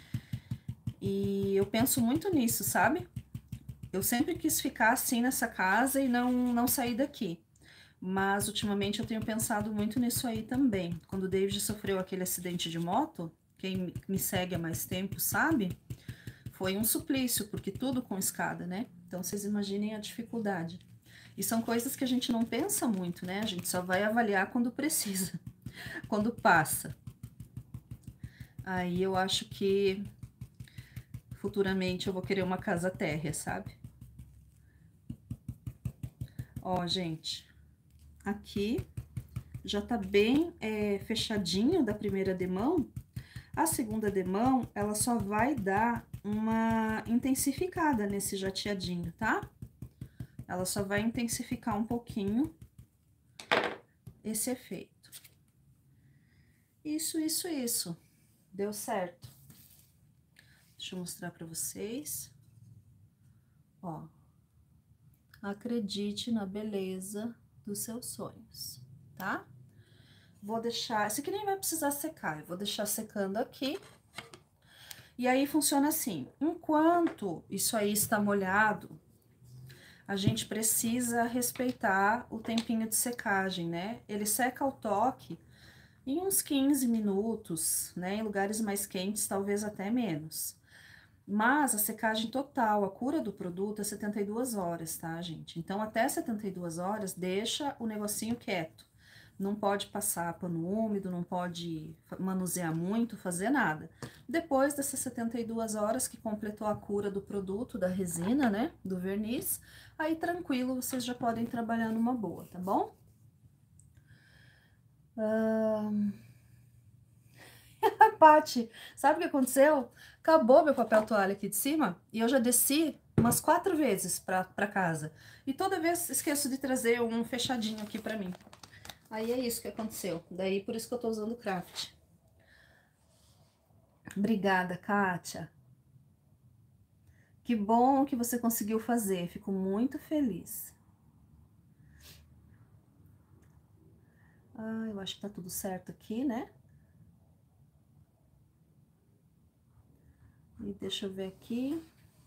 E eu penso muito nisso, sabe? Eu sempre quis ficar assim nessa casa e não sair daqui. Mas, ultimamente, eu tenho pensado muito nisso aí também. Quando o David sofreu aquele acidente de moto, quem me segue há mais tempo sabe, foi um suplício, porque tudo com escada, né? Então, vocês imaginem a dificuldade. E são coisas que a gente não pensa muito, né? A gente só vai avaliar quando precisa, quando passa. Aí, eu acho que futuramente eu vou querer uma casa térrea, sabe? Ó, gente... Aqui, já tá bem fechadinho da primeira demão. A segunda demão, ela só vai dar uma intensificada nesse jateadinho, tá? Ela só vai intensificar um pouquinho esse efeito. Isso. Deu certo. Deixa eu mostrar pra vocês. Ó. Acredite na beleza dos seus sonhos, tá? Vou deixar... Esse aqui nem vai precisar secar. Eu vou deixar secando aqui. E aí, funciona assim. Enquanto isso aí está molhado, a gente precisa respeitar o tempinho de secagem, né? Ele seca ao toque em uns 15 minutos, né? Em lugares mais quentes, talvez até menos. Mas a secagem total, a cura do produto é 72 horas, tá, gente? Então, até 72 horas, deixa o negocinho quieto. Não pode passar pano úmido, não pode manusear muito, fazer nada. Depois dessas 72 horas que completou a cura do produto, da resina, né, do verniz, aí tranquilo, vocês já podem trabalhar numa boa, tá bom? Paty, sabe o que aconteceu? Acabou meu papel toalha aqui de cima e eu já desci umas 4 vezes pra casa. E toda vez esqueço de trazer um fechadinho aqui pra mim. Aí é isso que aconteceu. Daí por isso que eu tô usando o craft. Obrigada, Kátia. Que bom que você conseguiu fazer. Fico muito feliz. Ah, eu acho que tá tudo certo aqui, né? E deixa eu ver aqui.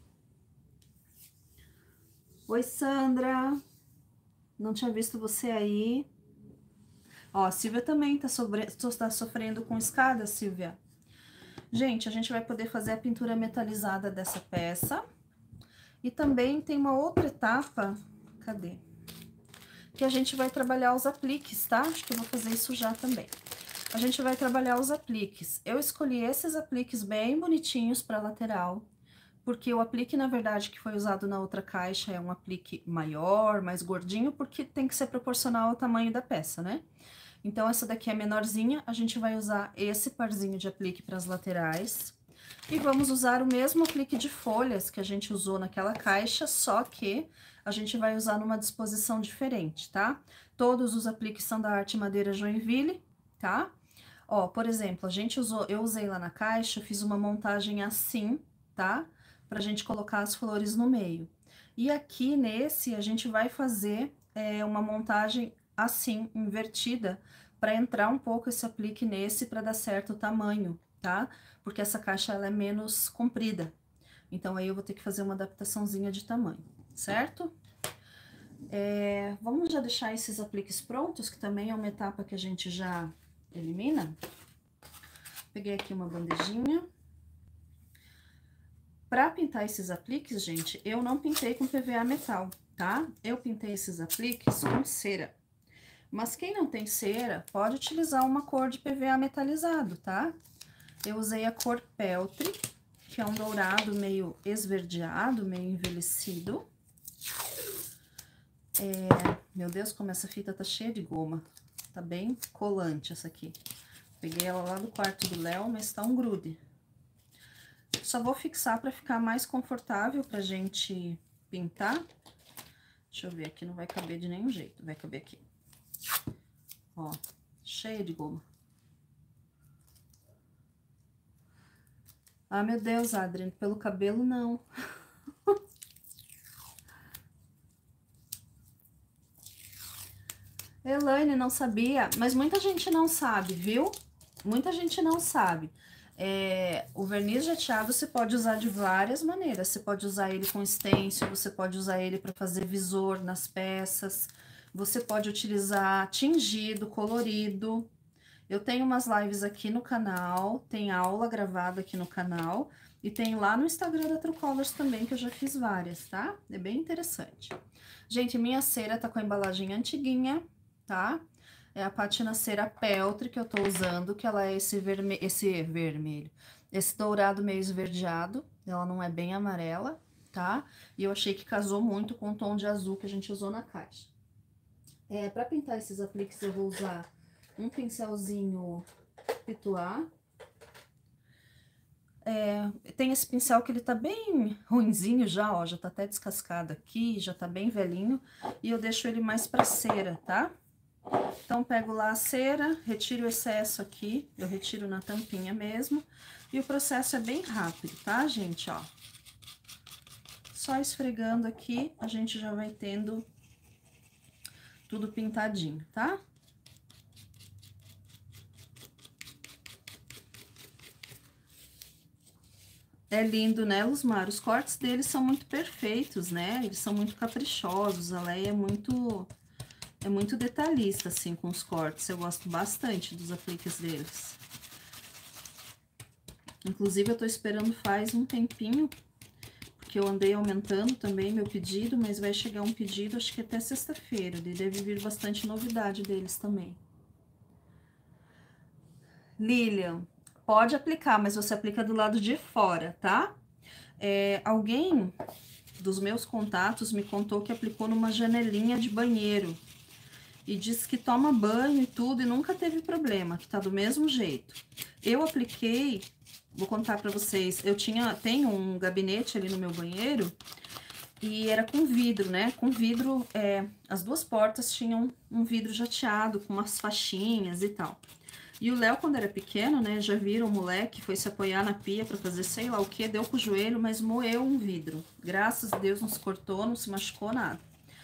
Oi, Sandra. Não tinha visto você aí. Ó, a Silvia também tá sofrendo com escada, Silvia. Gente, a gente vai poder fazer a pintura metalizada dessa peça. E também tem uma outra etapa, cadê? Que a gente vai trabalhar os apliques, tá? Acho que eu vou fazer isso já também. A gente vai trabalhar os apliques. Eu escolhi esses apliques bem bonitinhos para lateral, porque o aplique, na verdade, que foi usado na outra caixa é um aplique maior, mais gordinho, porque tem que ser proporcional ao tamanho da peça, né? Então, essa daqui é menorzinha, a gente vai usar esse parzinho de aplique para as laterais. E vamos usar o mesmo aplique de folhas que a gente usou naquela caixa, só que a gente vai usar numa disposição diferente, tá? Todos os apliques são da Arte Madeira Joinville, tá? Ó, por exemplo, eu usei lá na caixa, eu fiz uma montagem assim, tá? Pra gente colocar as flores no meio. E aqui nesse, a gente vai fazer uma montagem assim, invertida, para entrar um pouco esse aplique nesse, para dar certo o tamanho, tá? Porque essa caixa, ela é menos comprida. Então, aí eu vou ter que fazer uma adaptaçãozinha de tamanho, certo? Vamos já deixar esses apliques prontos, que também é uma etapa que a gente já elimina. Peguei aqui uma bandejinha. Para pintar esses apliques, gente, eu não pintei com PVA metal, tá? Eu pintei esses apliques com cera. Mas quem não tem cera, pode utilizar uma cor de PVA metalizado, tá? Eu usei a cor Peltre, que é um dourado meio esverdeado, meio envelhecido. Meu Deus, como essa fita tá cheia de goma. Tá bem colante essa aqui. Peguei ela lá do quarto do Léo, mas tá um grude. Só vou fixar pra ficar mais confortável pra gente pintar. Deixa eu ver, aqui não vai caber de nenhum jeito, vai caber aqui. Ó, cheia de goma. Ah, meu Deus, Adriane, pelo cabelo não. Elaine, não sabia, mas muita gente não sabe, viu? Muita gente não sabe. O verniz jateado você pode usar de várias maneiras. Você pode usar ele com stencil, você pode usar ele para fazer visor nas peças. Você pode utilizar tingido, colorido. Eu tenho umas lives aqui no canal, tem aula gravada aqui no canal. E tem lá no Instagram da True Colors também, que eu já fiz várias, tá? É bem interessante. Gente, minha cera tá com a embalagem antiguinha, tá? É a patina cera Peltre que eu tô usando, que ela é esse vermelho, esse dourado meio esverdeado, ela não é bem amarela, tá? E eu achei que casou muito com o tom de azul que a gente usou na caixa. Pra pintar esses apliques eu vou usar um pincelzinho Pituá. Tem esse pincel que ele tá bem ruinzinho já, ó, já tá até descascado aqui, já tá bem velhinho, e eu deixo ele mais pra cera, tá? Então, pego lá a cera, retiro o excesso aqui, eu retiro na tampinha mesmo. E o processo é bem rápido, tá, gente? Ó, só esfregando aqui, a gente já vai tendo tudo pintadinho, tá? É lindo, né, Luzmar? Os cortes deles são muito perfeitos, né? Eles são muito caprichosos. A Leia é muito detalhista, assim, com os cortes. Eu gosto bastante dos apliques deles. Inclusive, eu tô esperando faz um tempinho, porque eu andei aumentando também meu pedido, mas vai chegar um pedido, acho que até sexta-feira. Deve vir bastante novidade deles também. Lilian, pode aplicar, mas você aplica do lado de fora, tá? Alguém dos meus contatos me contou que aplicou numa janelinha de banheiro e disse que toma banho e tudo e nunca teve problema, que tá do mesmo jeito. Eu apliquei, vou contar pra vocês, tenho um gabinete ali no meu banheiro e era com vidro, né? Com vidro, as duas portas tinham um vidro jateado com umas faixinhas e tal. E o Léo, quando era pequeno, né, já viram o moleque, foi se apoiar na pia pra fazer sei lá o que, deu com o joelho, mas moeu um vidro. Graças a Deus não se cortou, não se machucou nada.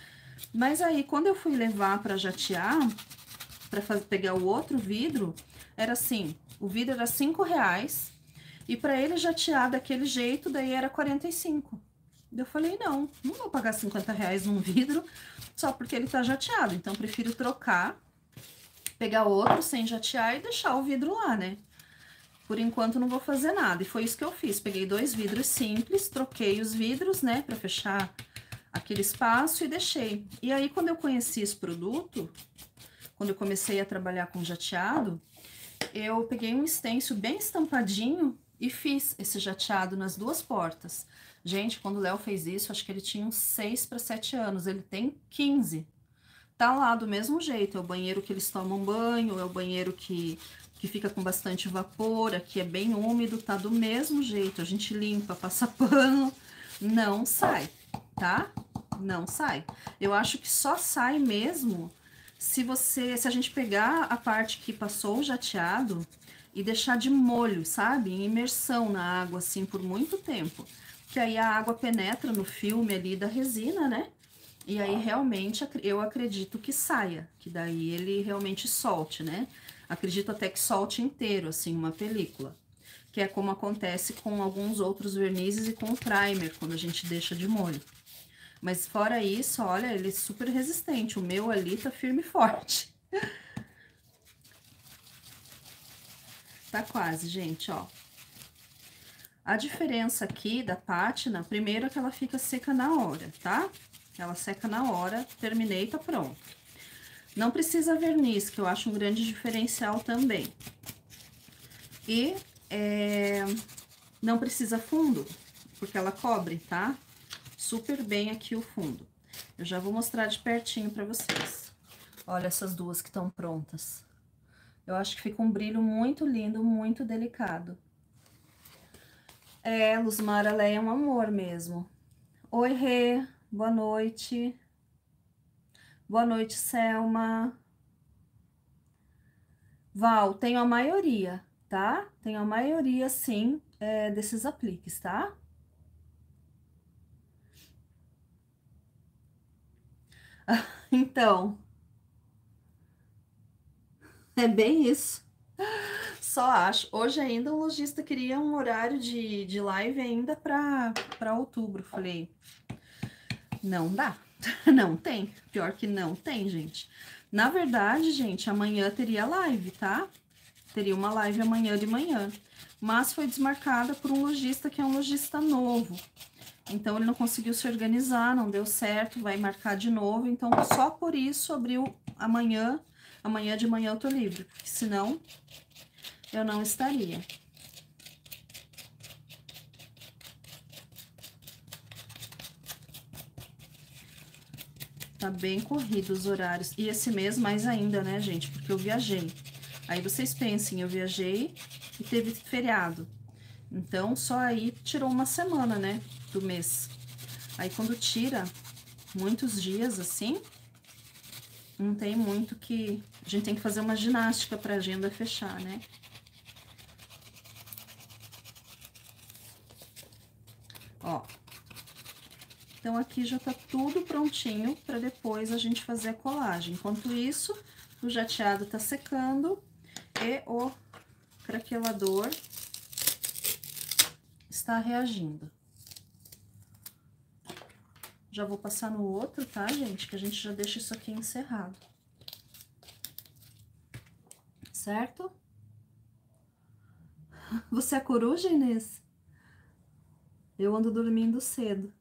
Mas aí, quando eu fui levar pra jatear, pra pegar o outro vidro, era assim, o vidro era R$5, e pra ele jatear daquele jeito, daí era 45. Eu falei, não vou pagar R$50 num vidro, só porque ele tá jateado, então prefiro trocar, pegar outro sem jatear e deixar o vidro lá, né? Por enquanto não vou fazer nada, e foi isso que eu fiz. Peguei 2 vidros simples, troquei os vidros, né, pra fechar aquele espaço e deixei. E aí, quando eu conheci esse produto, quando eu comecei a trabalhar com jateado, eu peguei um stencil bem estampadinho e fiz esse jateado nas duas portas. Gente, quando o Léo fez isso, acho que ele tinha uns 6 para 7 anos, ele tem 15. Tá lá do mesmo jeito, é o banheiro que eles tomam banho, é o banheiro que fica com bastante vapor, aqui é bem úmido, tá do mesmo jeito. A gente limpa, passa pano, não sai, tá? Não sai. Eu acho que só sai mesmo se a gente pegar a parte que passou o jateado e deixar de molho, sabe? Em imersão na água, assim, por muito tempo. Que aí a água penetra no filme ali da resina, né? E aí, realmente, eu acredito que saia, que daí ele realmente solte, né? Acredito até que solte inteiro, assim, uma película. Que é como acontece com alguns outros vernizes e com o primer, quando a gente deixa de molho. Mas fora isso, olha, ele é super resistente. O meu ali tá firme e forte. Tá quase, gente, ó. A diferença aqui da pátina, primeiro é que ela fica seca na hora, tá? Ela seca na hora, terminei, tá pronto. Não precisa verniz, que eu acho um grande diferencial também. E não precisa fundo, porque ela cobre, tá? Super bem aqui o fundo. Eu já vou mostrar de pertinho pra vocês. Olha essas duas que estão prontas. Eu acho que fica um brilho muito lindo, muito delicado. Luzmar, ela é um amor mesmo. Oi, Rê, boa noite. Boa noite, Selma. Val, tenho a maioria, tá? Tenho a maioria, sim, desses apliques, tá? Então, é bem isso. Só acho. Hoje ainda o lojista queria um horário de live ainda para outubro. Falei, não dá. Não tem. Pior que não tem, gente. Na verdade, gente, amanhã teria live, tá? Teria uma live amanhã de manhã. Mas foi desmarcada por um lojista que é um lojista novo. Então, ele não conseguiu se organizar, não deu certo, vai marcar de novo. Então, só por isso abriu amanhã. Amanhã de manhã eu tô livre, porque senão eu não estaria. Tá bem corrido os horários. E esse mês mais ainda, né, gente? Porque eu viajei. Aí vocês pensem, eu viajei e teve feriado. Então, só aí tirou uma semana, né, do mês. Aí, quando tira muitos dias, assim, não tem muito que... A gente tem que fazer uma ginástica pra agenda fechar, né? Ó. Então, aqui já tá tudo prontinho pra depois a gente fazer a colagem. Enquanto isso, o jateado tá secando e o craquelador está reagindo. Já vou passar no outro, tá, gente? Que a gente já deixa isso aqui encerrado. Certo? Você é coruja, Inês? Eu ando dormindo cedo.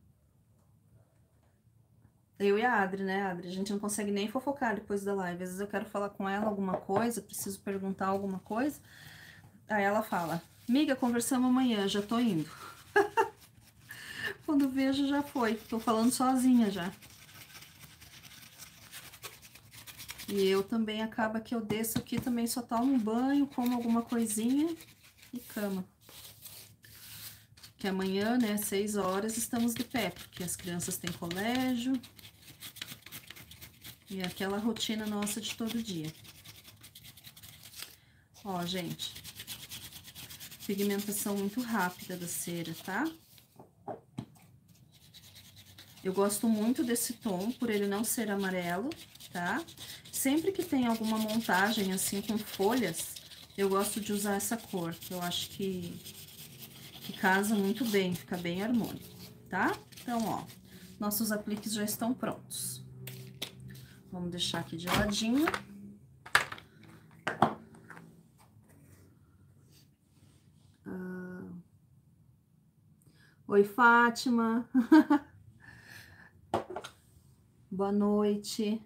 Eu e a Adri, né, Adri? A gente não consegue nem fofocar depois da live. Às vezes eu quero falar com ela alguma coisa, preciso perguntar alguma coisa. Aí ela fala, amiga, conversamos amanhã, já tô indo. Quando vejo, já foi. Tô falando sozinha já. E eu também, acaba que eu desço aqui, também só tomo um banho, como alguma coisinha e cama. Que amanhã, né, 6 horas, estamos de pé, porque as crianças têm colégio. E aquela rotina nossa de todo dia. Ó, gente. Pigmentação muito rápida da cera, tá? Eu gosto muito desse tom, por ele não ser amarelo, tá? Sempre que tem alguma montagem assim com folhas, eu gosto de usar essa cor, que eu acho que casa muito bem, fica bem harmônico, tá? Então, ó, nossos apliques já estão prontos. Vamos deixar aqui de ladinho. Oi, Fátima. Boa noite.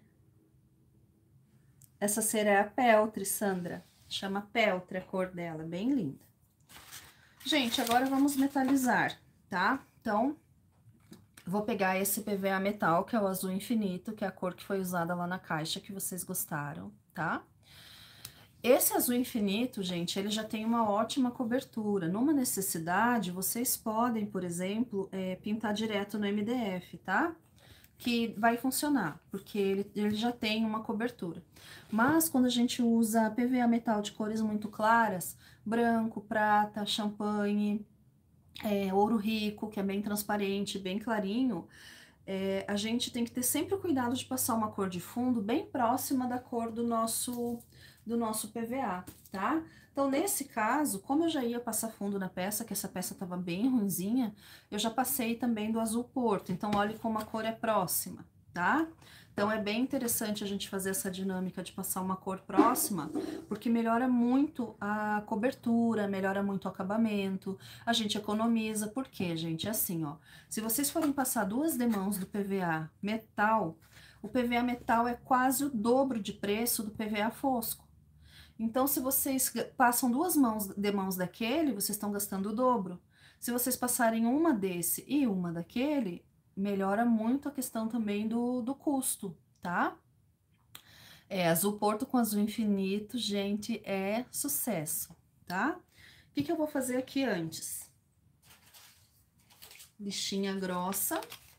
Essa cera é a Peltre, Sandra. Chama Peltre a cor dela, bem linda. Gente, agora vamos metalizar, tá? Então, vou pegar esse PVA metal, que é o azul infinito, que é a cor que foi usada lá na caixa, que vocês gostaram, tá? Esse azul infinito, gente, ele já tem uma ótima cobertura. Numa necessidade, vocês podem, por exemplo, pintar direto no MDF, tá? Que vai funcionar, porque ele já tem uma cobertura. Mas quando a gente usa PVA metal de cores muito claras, branco, prata, champanhe, ouro rico, que é bem transparente, bem clarinho, a gente tem que ter sempre o cuidado de passar uma cor de fundo bem próxima da cor do nosso PVA, tá? Então, nesse caso, como eu já ia passar fundo na peça, que essa peça tava bem ruinzinha, eu já passei também do azul porto. Então, olha como a cor é próxima, tá? Então, é bem interessante a gente fazer essa dinâmica de passar uma cor próxima, porque melhora muito a cobertura, melhora muito o acabamento, a gente economiza. Por quê, gente? É assim, ó, se vocês forem passar 2 demãos do PVA metal, o PVA metal é quase o dobro de preço do PVA fosco. Então, se vocês passam 2 demãos daquele, vocês estão gastando o dobro. Se vocês passarem uma desse e uma daquele, melhora muito a questão também do custo, tá? Azul porto com azul infinito, gente, é sucesso, tá? O que eu vou fazer aqui antes? Lixinha grossa.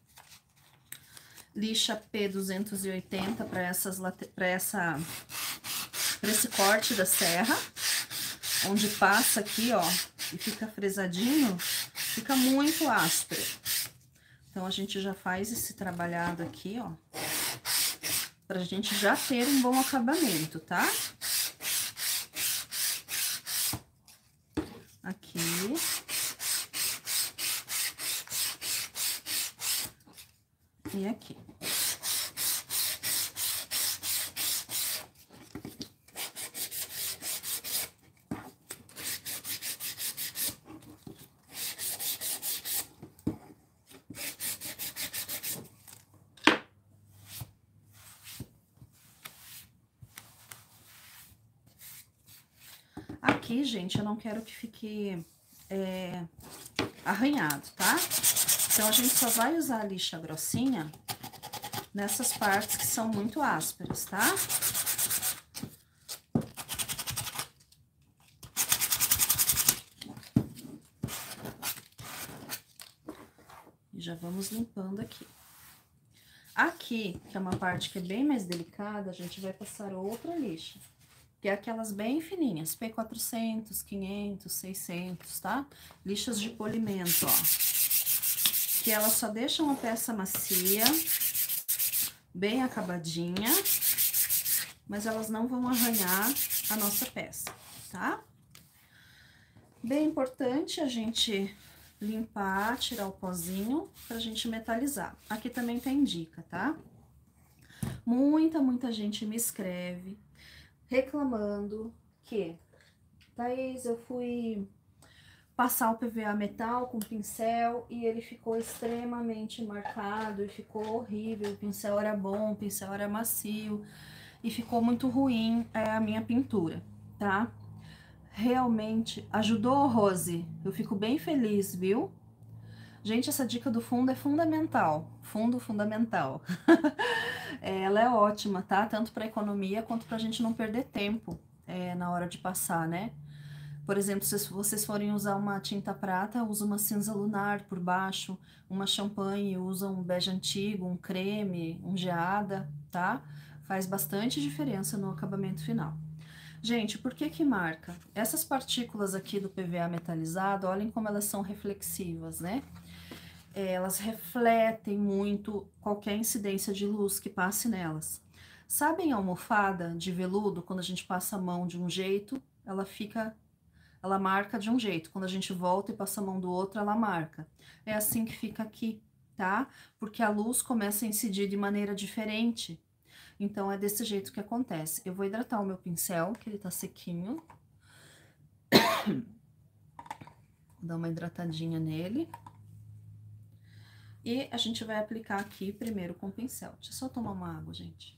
Lixa P280 para esse corte da serra, onde passa aqui, ó, e fica fresadinho, fica muito áspero. Então, a gente já faz esse trabalhado aqui, ó, pra gente já ter um bom acabamento, tá? Aqui. E aqui. Aqui, gente, eu não quero que fique arranhado, tá? Então, a gente só vai usar a lixa grossinha nessas partes que são muito ásperas, tá? E já vamos limpando aqui. Aqui, que é uma parte que é bem mais delicada, a gente vai passar outra lixa. Que é aquelas bem fininhas, P400, 500, 600, tá? Lixas de polimento, ó. Que elas só deixam a peça macia, bem acabadinha, mas elas não vão arranhar a nossa peça, tá? Bem importante a gente limpar, tirar o pozinho pra gente metalizar. Aqui também tem dica, tá? Muita gente me escreve reclamando que, Thaís, eu fui passar o PVA metal com pincel e ele ficou extremamente marcado e ficou horrível. O pincel era bom, o pincel era macio e ficou muito ruim a minha pintura, tá? Realmente ajudou, Rose. Eu fico bem feliz, viu? Gente, essa dica do fundo é fundamental. Fundo fundamental. Ela é ótima, tá? Tanto para economia quanto pra gente não perder tempo na hora de passar, né? Por exemplo, se vocês forem usar uma tinta prata, usa uma cinza lunar por baixo, uma champanhe, usa um bege antigo, um creme, um geada, tá? Faz bastante diferença no acabamento final. Gente, por que que marca? Essas partículas aqui do PVA metalizado, olhem como elas são reflexivas, né? Elas refletem muito qualquer incidência de luz que passe nelas. Sabem a almofada de veludo, quando a gente passa a mão de um jeito, ela marca de um jeito. Quando a gente volta e passa a mão do outro, ela marca. É assim que fica aqui, tá? Porque a luz começa a incidir de maneira diferente. Então, é desse jeito que acontece. Eu vou hidratar o meu pincel, que ele tá sequinho. Vou dar uma hidratadinha nele. E a gente vai aplicar aqui primeiro com o pincel. Deixa eu só tomar uma água, gente.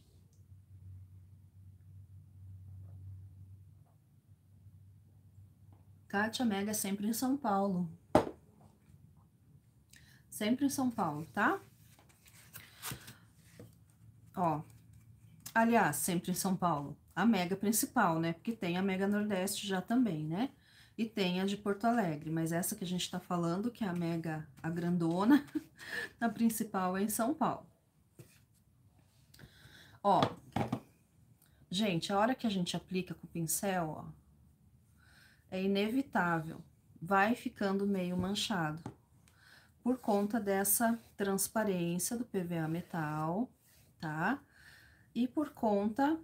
Kátia Mega sempre em São Paulo. Sempre em São Paulo, tá? Ó. Aliás, sempre em São Paulo. A Mega principal, né? Porque tem a Mega Nordeste já também, né? E tem a de Porto Alegre. Mas essa que a gente tá falando, que é a Mega, a grandona, a principal é em São Paulo. Ó. Gente, a hora que a gente aplica com o pincel, ó, é inevitável. Vai ficando meio manchado. Por conta dessa transparência do PVA metal, tá? E por conta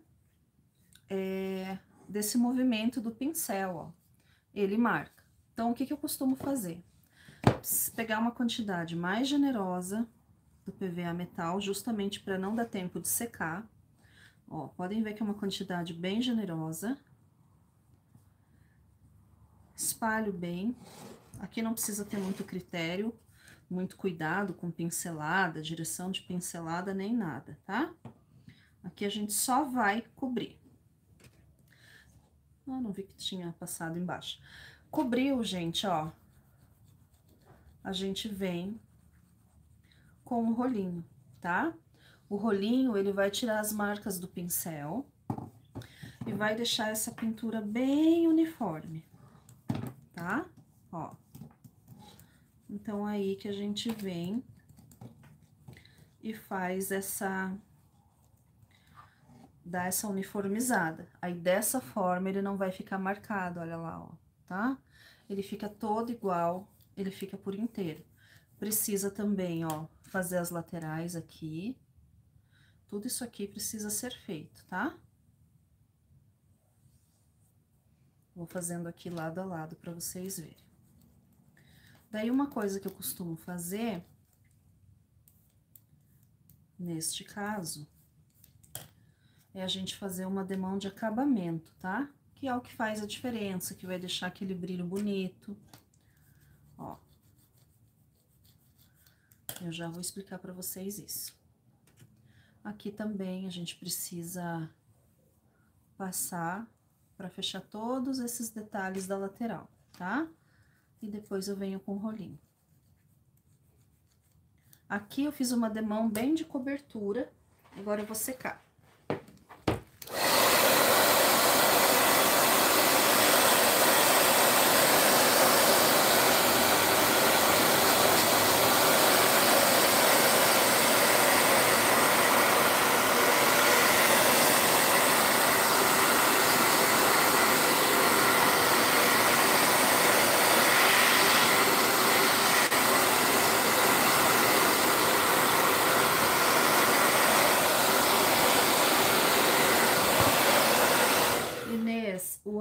desse movimento do pincel, ó. Ele marca. Então, o que que eu costumo fazer? Pegar uma quantidade mais generosa do PVA metal, justamente para não dar tempo de secar. Ó, podem ver que é uma quantidade bem generosa. Espalho bem. Aqui não precisa ter muito critério, muito cuidado com pincelada, direção de pincelada, nem nada, tá? Aqui a gente só vai cobrir. Ah, não vi que tinha passado embaixo. Cobriu, gente, ó. A gente vem com o rolinho, tá? O rolinho, ele vai tirar as marcas do pincel e vai deixar essa pintura bem uniforme, tá? Ó. Então, aí que a gente vem e faz dá essa uniformizada. Aí, dessa forma, ele não vai ficar marcado, olha lá, ó, tá? Ele fica todo igual, ele fica por inteiro. Precisa também, ó, fazer as laterais aqui. Tudo isso aqui precisa ser feito, tá? Vou fazendo aqui lado a lado pra vocês verem. Daí, uma coisa que eu costumo fazer, neste caso, é a gente fazer uma demão de acabamento, tá? Que é o que faz a diferença, que vai deixar aquele brilho bonito. Ó. Eu já vou explicar pra vocês isso. Aqui também a gente precisa passar pra fechar todos esses detalhes da lateral, tá? E depois eu venho com o rolinho. Aqui eu fiz uma demão bem de cobertura, agora eu vou secar.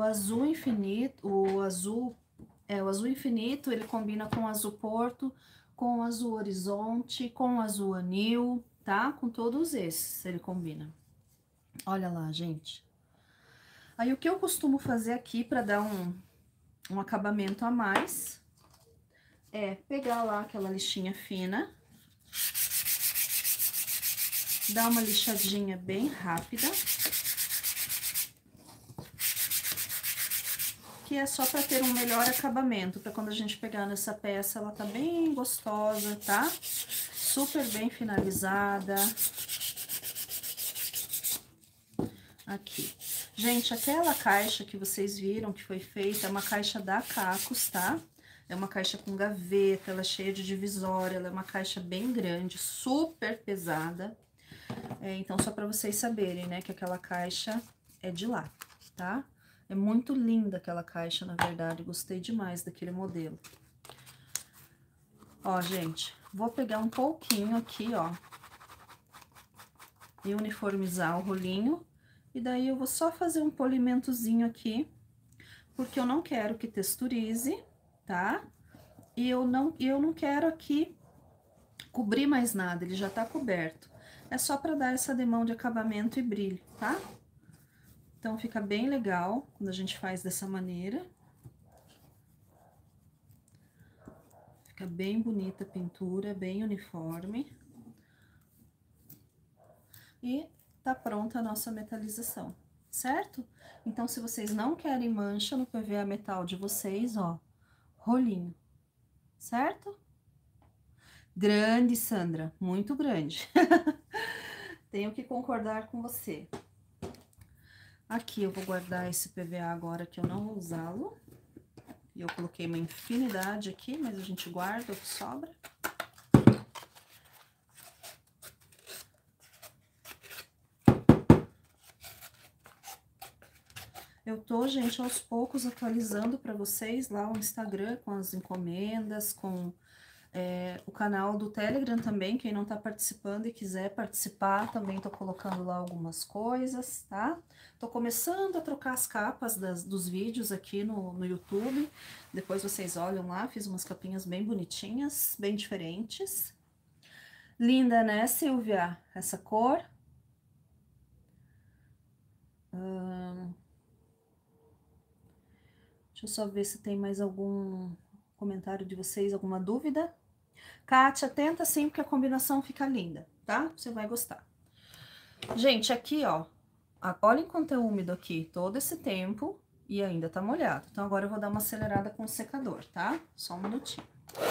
azul infinito, o azul infinito, ele combina com o azul porto, com o azul horizonte, com o azul anil, tá? Com todos esses ele combina. Olha lá, gente. Aí, o que eu costumo fazer aqui para dar um acabamento a mais é pegar lá aquela lixinha fina, dar uma lixadinha bem rápida, que é só para ter um melhor acabamento, para quando a gente pegar nessa peça, ela tá bem gostosa, tá? Super bem finalizada. Aqui. Gente, aquela caixa que vocês viram que foi feita é uma caixa da Cacos, tá? É uma caixa com gaveta, ela é cheia de divisória, ela é uma caixa bem grande, super pesada. Então, só para vocês saberem, né, que aquela caixa é de lá, tá? É muito linda aquela caixa, na verdade, gostei demais daquele modelo. Ó, gente, vou pegar um pouquinho aqui, ó, e uniformizar o rolinho, e daí eu vou só fazer um polimentozinho aqui, porque eu não quero que texturize, tá? E eu não quero aqui cobrir mais nada, ele já tá coberto. É só pra dar essa demão de acabamento e brilho, tá? Então, fica bem legal quando a gente faz dessa maneira. Fica bem bonita a pintura, bem uniforme. E tá pronta a nossa metalização, certo? Então, se vocês não querem mancha no PVA metal de vocês, ó, rolinho, certo? Grande, Sandra, muito grande. Tenho que concordar com você. Aqui eu vou guardar esse PVA agora que eu não vou usá-lo. E eu coloquei uma infinidade aqui, mas a gente guarda o que sobra. Eu tô, gente, aos poucos atualizando para vocês lá o Instagram com as encomendas, com o canal do Telegram também, quem não tá participando e quiser participar, também tô colocando lá algumas coisas, tá? Tô começando a trocar as capas dos vídeos aqui no YouTube, depois vocês olham lá, fiz umas capinhas bem bonitinhas, bem diferentes. Linda, né, Silvia? Essa cor. Deixa eu só ver se tem mais algum comentário de vocês, alguma dúvida. Kátia, tenta sim, porque a combinação fica linda, tá? Você vai gostar. Gente, aqui, ó, olha enquanto é úmido aqui todo esse tempo e ainda tá molhado. Então, agora eu vou dar uma acelerada com o secador, tá? Só um minutinho.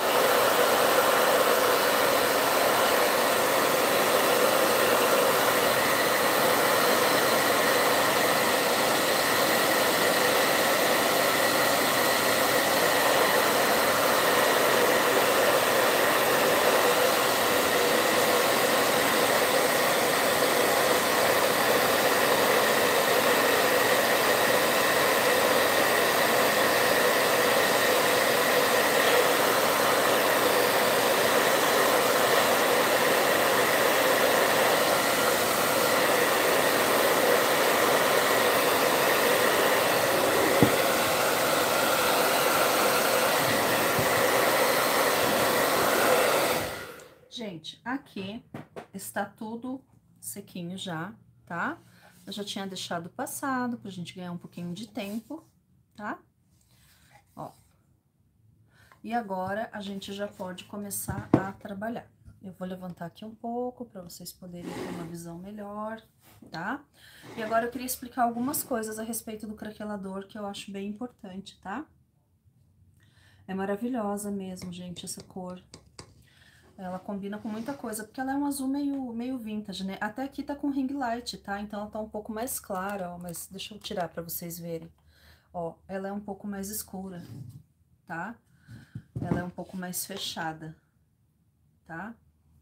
Gente, aqui está tudo sequinho já, tá? Eu já tinha deixado passado pra gente ganhar um pouquinho de tempo, tá? Ó. E agora a gente já pode começar a trabalhar. Eu vou levantar aqui um pouco para vocês poderem ter uma visão melhor, tá? E agora eu queria explicar algumas coisas a respeito do craquelador que eu acho bem importante, tá? É maravilhosa mesmo, gente, essa cor. Ela combina com muita coisa, porque ela é um azul meio vintage, né? Até aqui tá com ring light, tá? Então ela tá um pouco mais clara, ó, mas deixa eu tirar pra vocês verem. Ó, ela é um pouco mais escura, tá? Ela é um pouco mais fechada, tá?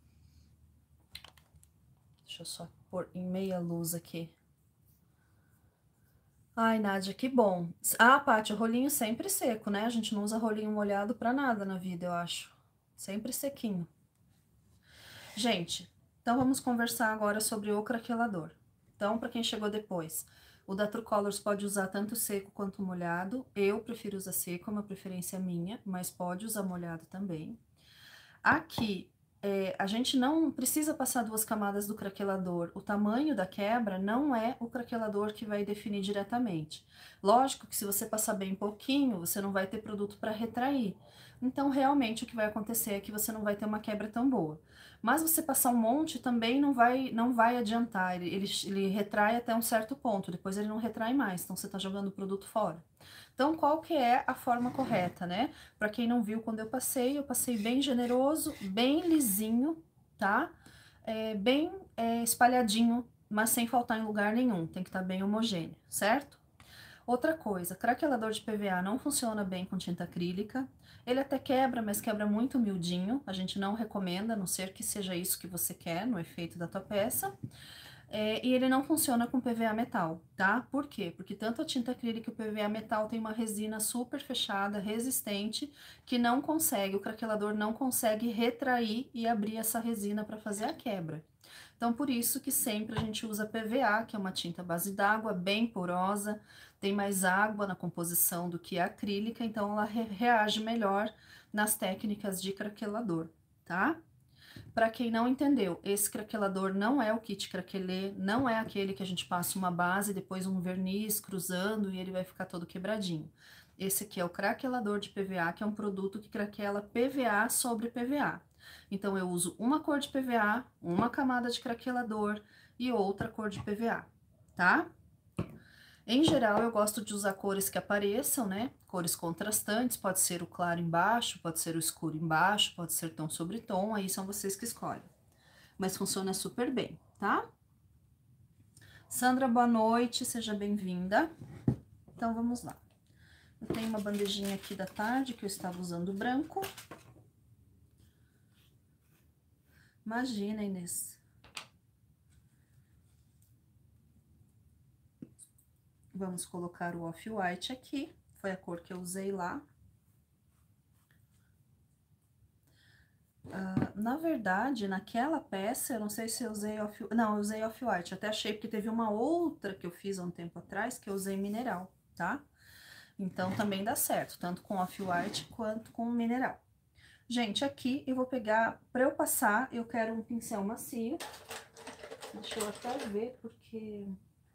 Deixa eu só pôr em meia luz aqui. Ai, Nádia, que bom. Ah, Paty, o rolinho sempre seco, né? A gente não usa rolinho molhado pra nada na vida, eu acho. Sempre sequinho. Gente, então vamos conversar agora sobre o craquelador. Então, para quem chegou depois, O da True Colors pode usar tanto seco quanto molhado. Eu prefiro usar seco, é uma preferência minha, mas pode usar molhado também. Aqui, a gente não precisa passar 2 camadas do craquelador. O tamanho da quebra não é o craquelador que vai definir diretamente. Lógico que se você passar bem pouquinho, você não vai ter produto para retrair. Então, realmente, o que vai acontecer é que você não vai ter uma quebra tão boa. Mas você passar um monte também não vai adiantar. Ele retrai até um certo ponto, depois ele não retrai mais. Então, você está jogando o produto fora. Então, qual que é a forma correta, né? Para quem não viu, quando eu passei bem generoso, bem lisinho, tá? Bem espalhadinho, mas sem faltar em lugar nenhum. Tem que estar bem homogêneo, certo? Outra coisa, craquelador de PVA não funciona bem com tinta acrílica. Ele até quebra, mas quebra muito miudinho. A gente não recomenda, a não ser que seja isso que você quer no efeito da tua peça. E ele não funciona com PVA metal, tá? Por quê? Porque tanto a tinta acrílica e o PVA metal tem uma resina super fechada, resistente, que não consegue, o craquelador não consegue retrair e abrir essa resina para fazer a quebra. Então, por isso que sempre a gente usa PVA, que é uma tinta base d'água, bem porosa, tem mais água na composição do que a acrílica, então ela reage melhor nas técnicas de craquelador, tá? Para quem não entendeu, esse craquelador não é o kit craquelê, não é aquele que a gente passa uma base, depois um verniz cruzando e ele vai ficar todo quebradinho. Esse aqui é o craquelador de PVA, que é um produto que craquela PVA sobre PVA. Então, eu uso uma cor de PVA, uma camada de craquelador e outra cor de PVA, tá? Em geral, eu gosto de usar cores que apareçam, né? Cores contrastantes, pode ser o claro embaixo, pode ser o escuro embaixo, pode ser tom sobre tom, aí são vocês que escolhem. Mas funciona super bem, tá? Sandra, boa noite, seja bem-vinda. Então, vamos lá. Eu tenho uma bandejinha aqui da tarde que eu estava usando branco. Imagina, Inês. Vamos colocar o off-white aqui, foi a cor que eu usei lá. Na verdade, naquela peça, eu não sei se eu usei off... Não, eu usei off-white, até achei, porque teve uma outra que eu fiz há um tempo atrás, que eu usei mineral, tá? Então, também dá certo, tanto com off-white quanto com mineral. Gente, aqui eu vou pegar, pra eu passar, eu quero um pincel macio. Deixa eu até ver, porque...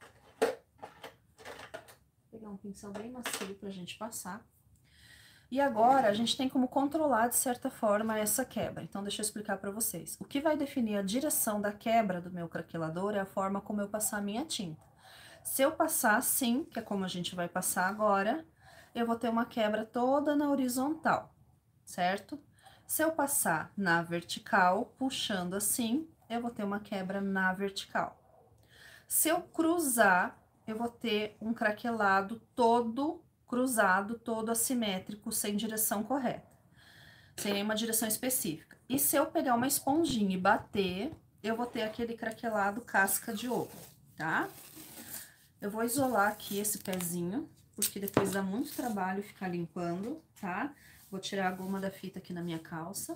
Vou pegar um pincel bem macio pra gente passar. E agora, a gente tem como controlar, de certa forma, essa quebra. Então, deixa eu explicar para vocês. O que vai definir a direção da quebra do meu craquelador é a forma como eu passar a minha tinta. Se eu passar assim, que é como a gente vai passar agora, eu vou ter uma quebra toda na horizontal, certo? Se eu passar na vertical, puxando assim, eu vou ter uma quebra na vertical. Se eu cruzar, eu vou ter um craquelado todo cruzado, todo assimétrico, sem direção correta, sem nenhuma direção específica. E se eu pegar uma esponjinha e bater, eu vou ter aquele craquelado casca de ovo, tá? Eu vou isolar aqui esse pezinho, porque depois dá muito trabalho ficar limpando, tá? Vou tirar a goma da fita aqui na minha calça.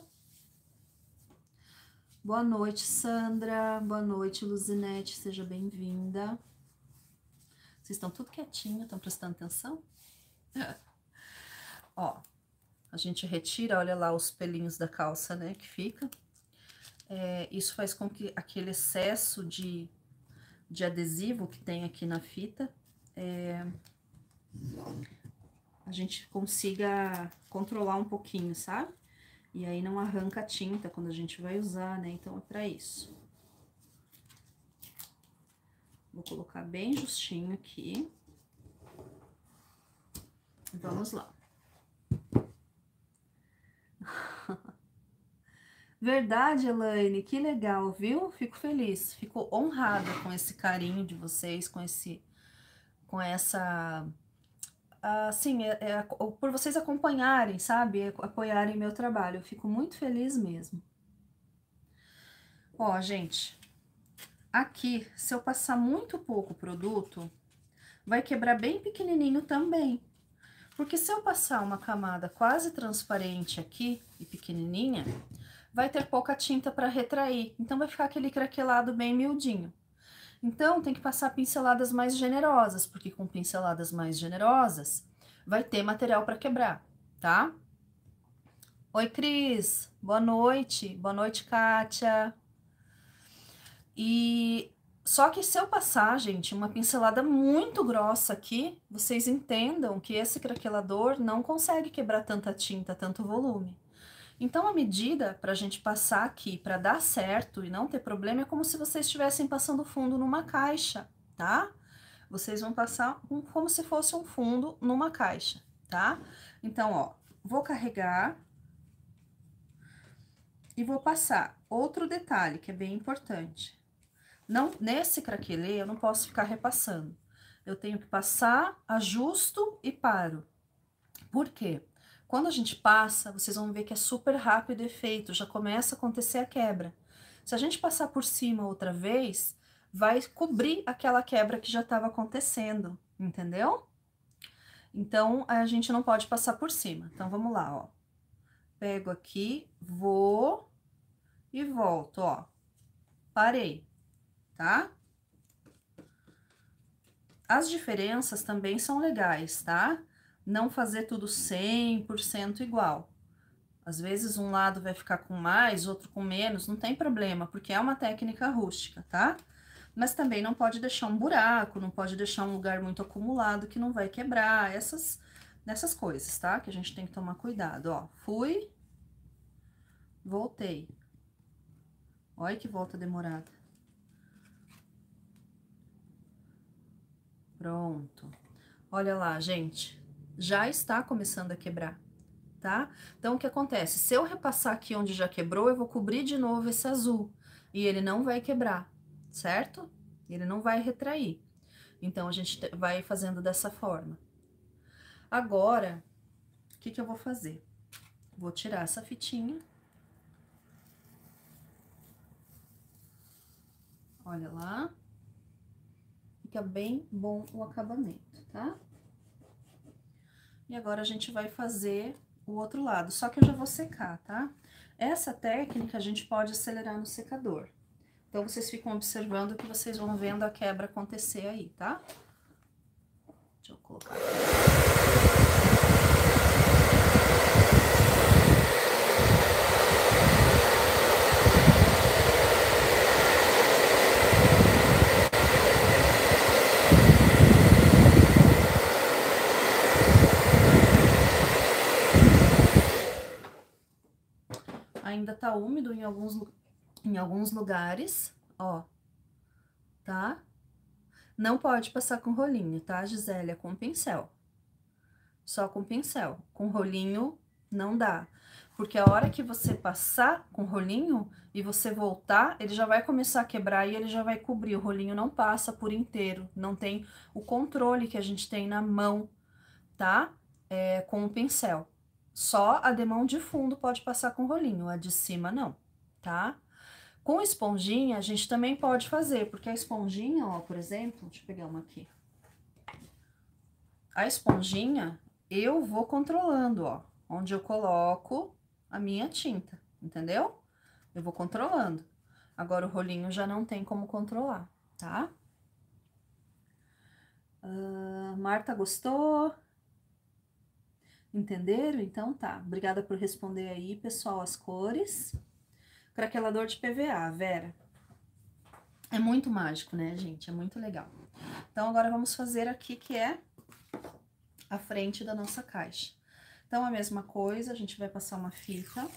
Boa noite, Sandra. Boa noite, Luzinete. Seja bem-vinda. Vocês estão tudo quietinho, estão prestando atenção? Ó, a gente retira, olha lá os pelinhos da calça, né, que fica. Isso faz com que aquele excesso de adesivo que tem aqui na fita, a gente consiga controlar um pouquinho, sabe? E aí não arranca a tinta quando a gente vai usar, né? Então é pra isso. Vou colocar bem justinho aqui. Vamos lá. Verdade, Elaine, que legal, viu? Fico feliz, fico honrada com esse carinho de vocês, com essa, assim, por vocês acompanharem, sabe? Apoiarem meu trabalho, eu fico muito feliz mesmo. Ó, gente, aqui, se eu passar muito pouco produto, vai quebrar bem pequenininho também. Porque se eu passar uma camada quase transparente aqui e pequenininha, vai ter pouca tinta para retrair. Então, vai ficar aquele craquelado bem miudinho. Então, tem que passar pinceladas mais generosas, porque com pinceladas mais generosas vai ter material para quebrar, tá? Oi, Cris. Boa noite. Boa noite, Kátia. E só que se eu passar, gente, uma pincelada muito grossa aqui, vocês entendam que esse craquelador não consegue quebrar tanta tinta, tanto volume. Então, a medida para a gente passar aqui para dar certo e não ter problema é como se vocês estivessem passando fundo numa caixa, tá? Vocês vão passar como se fosse um fundo numa caixa, tá? Então, ó, vou carregar e vou passar. Outro detalhe que é bem importante. Não, nesse craquelê eu não posso ficar repassando. Eu tenho que passar, ajusto e paro. Por quê? Quando a gente passa, vocês vão ver que é super rápido o efeito, já começa a acontecer a quebra. Se a gente passar por cima outra vez, vai cobrir aquela quebra que já estava acontecendo, entendeu? Então, a gente não pode passar por cima. Então, vamos lá, ó. Pego aqui, vou e volto, ó. Parei, tá? As diferenças também são legais, tá? Não fazer tudo 100% igual. Às vezes um lado vai ficar com mais, outro com menos, não tem problema, porque é uma técnica rústica, tá? Mas também não pode deixar um buraco, não pode deixar um lugar muito acumulado que não vai quebrar, nessas coisas, tá? Que a gente tem que tomar cuidado, ó. Fui, voltei. Olha que volta demorada. Pronto. Olha lá, gente, já está começando a quebrar, tá? Então, o que acontece? Se eu repassar aqui onde já quebrou, eu vou cobrir de novo esse azul e ele não vai quebrar, certo? Ele não vai retrair. Então, a gente vai fazendo dessa forma. Agora, o que que eu vou fazer? Vou tirar essa fitinha. Olha lá. Fica bem bom o acabamento, tá? E agora a gente vai fazer o outro lado, só que eu já vou secar, tá? Essa técnica a gente pode acelerar no secador. Então, vocês ficam observando que vocês vão vendo a quebra acontecer aí, tá? Deixa eu colocar aqui. Ainda tá úmido em alguns lugares, ó, tá? Não pode passar com rolinho, tá, Gisele? É com pincel. Só com pincel. Com rolinho não dá. Porque a hora que você passar com rolinho e você voltar, ele já vai começar a quebrar e ele já vai cobrir. O rolinho não passa por inteiro. Não tem o controle que a gente tem na mão, tá? Com o pincel. Só a demão de fundo pode passar com rolinho, a de cima não, tá? Com esponjinha, a gente também pode fazer, porque a esponjinha, ó, por exemplo, deixa eu pegar uma aqui. A esponjinha, eu vou controlando, ó, onde eu coloco a minha tinta, entendeu? Eu vou controlando. Agora, o rolinho já não tem como controlar, tá? Marta gostou? Entenderam? Então tá. Obrigada por responder aí, pessoal, as cores. Craquelador de PVA, Vera. É muito mágico, né, gente? É muito legal. Então, agora vamos fazer aqui, que é a frente da nossa caixa. Então, a mesma coisa, a gente vai passar uma fita.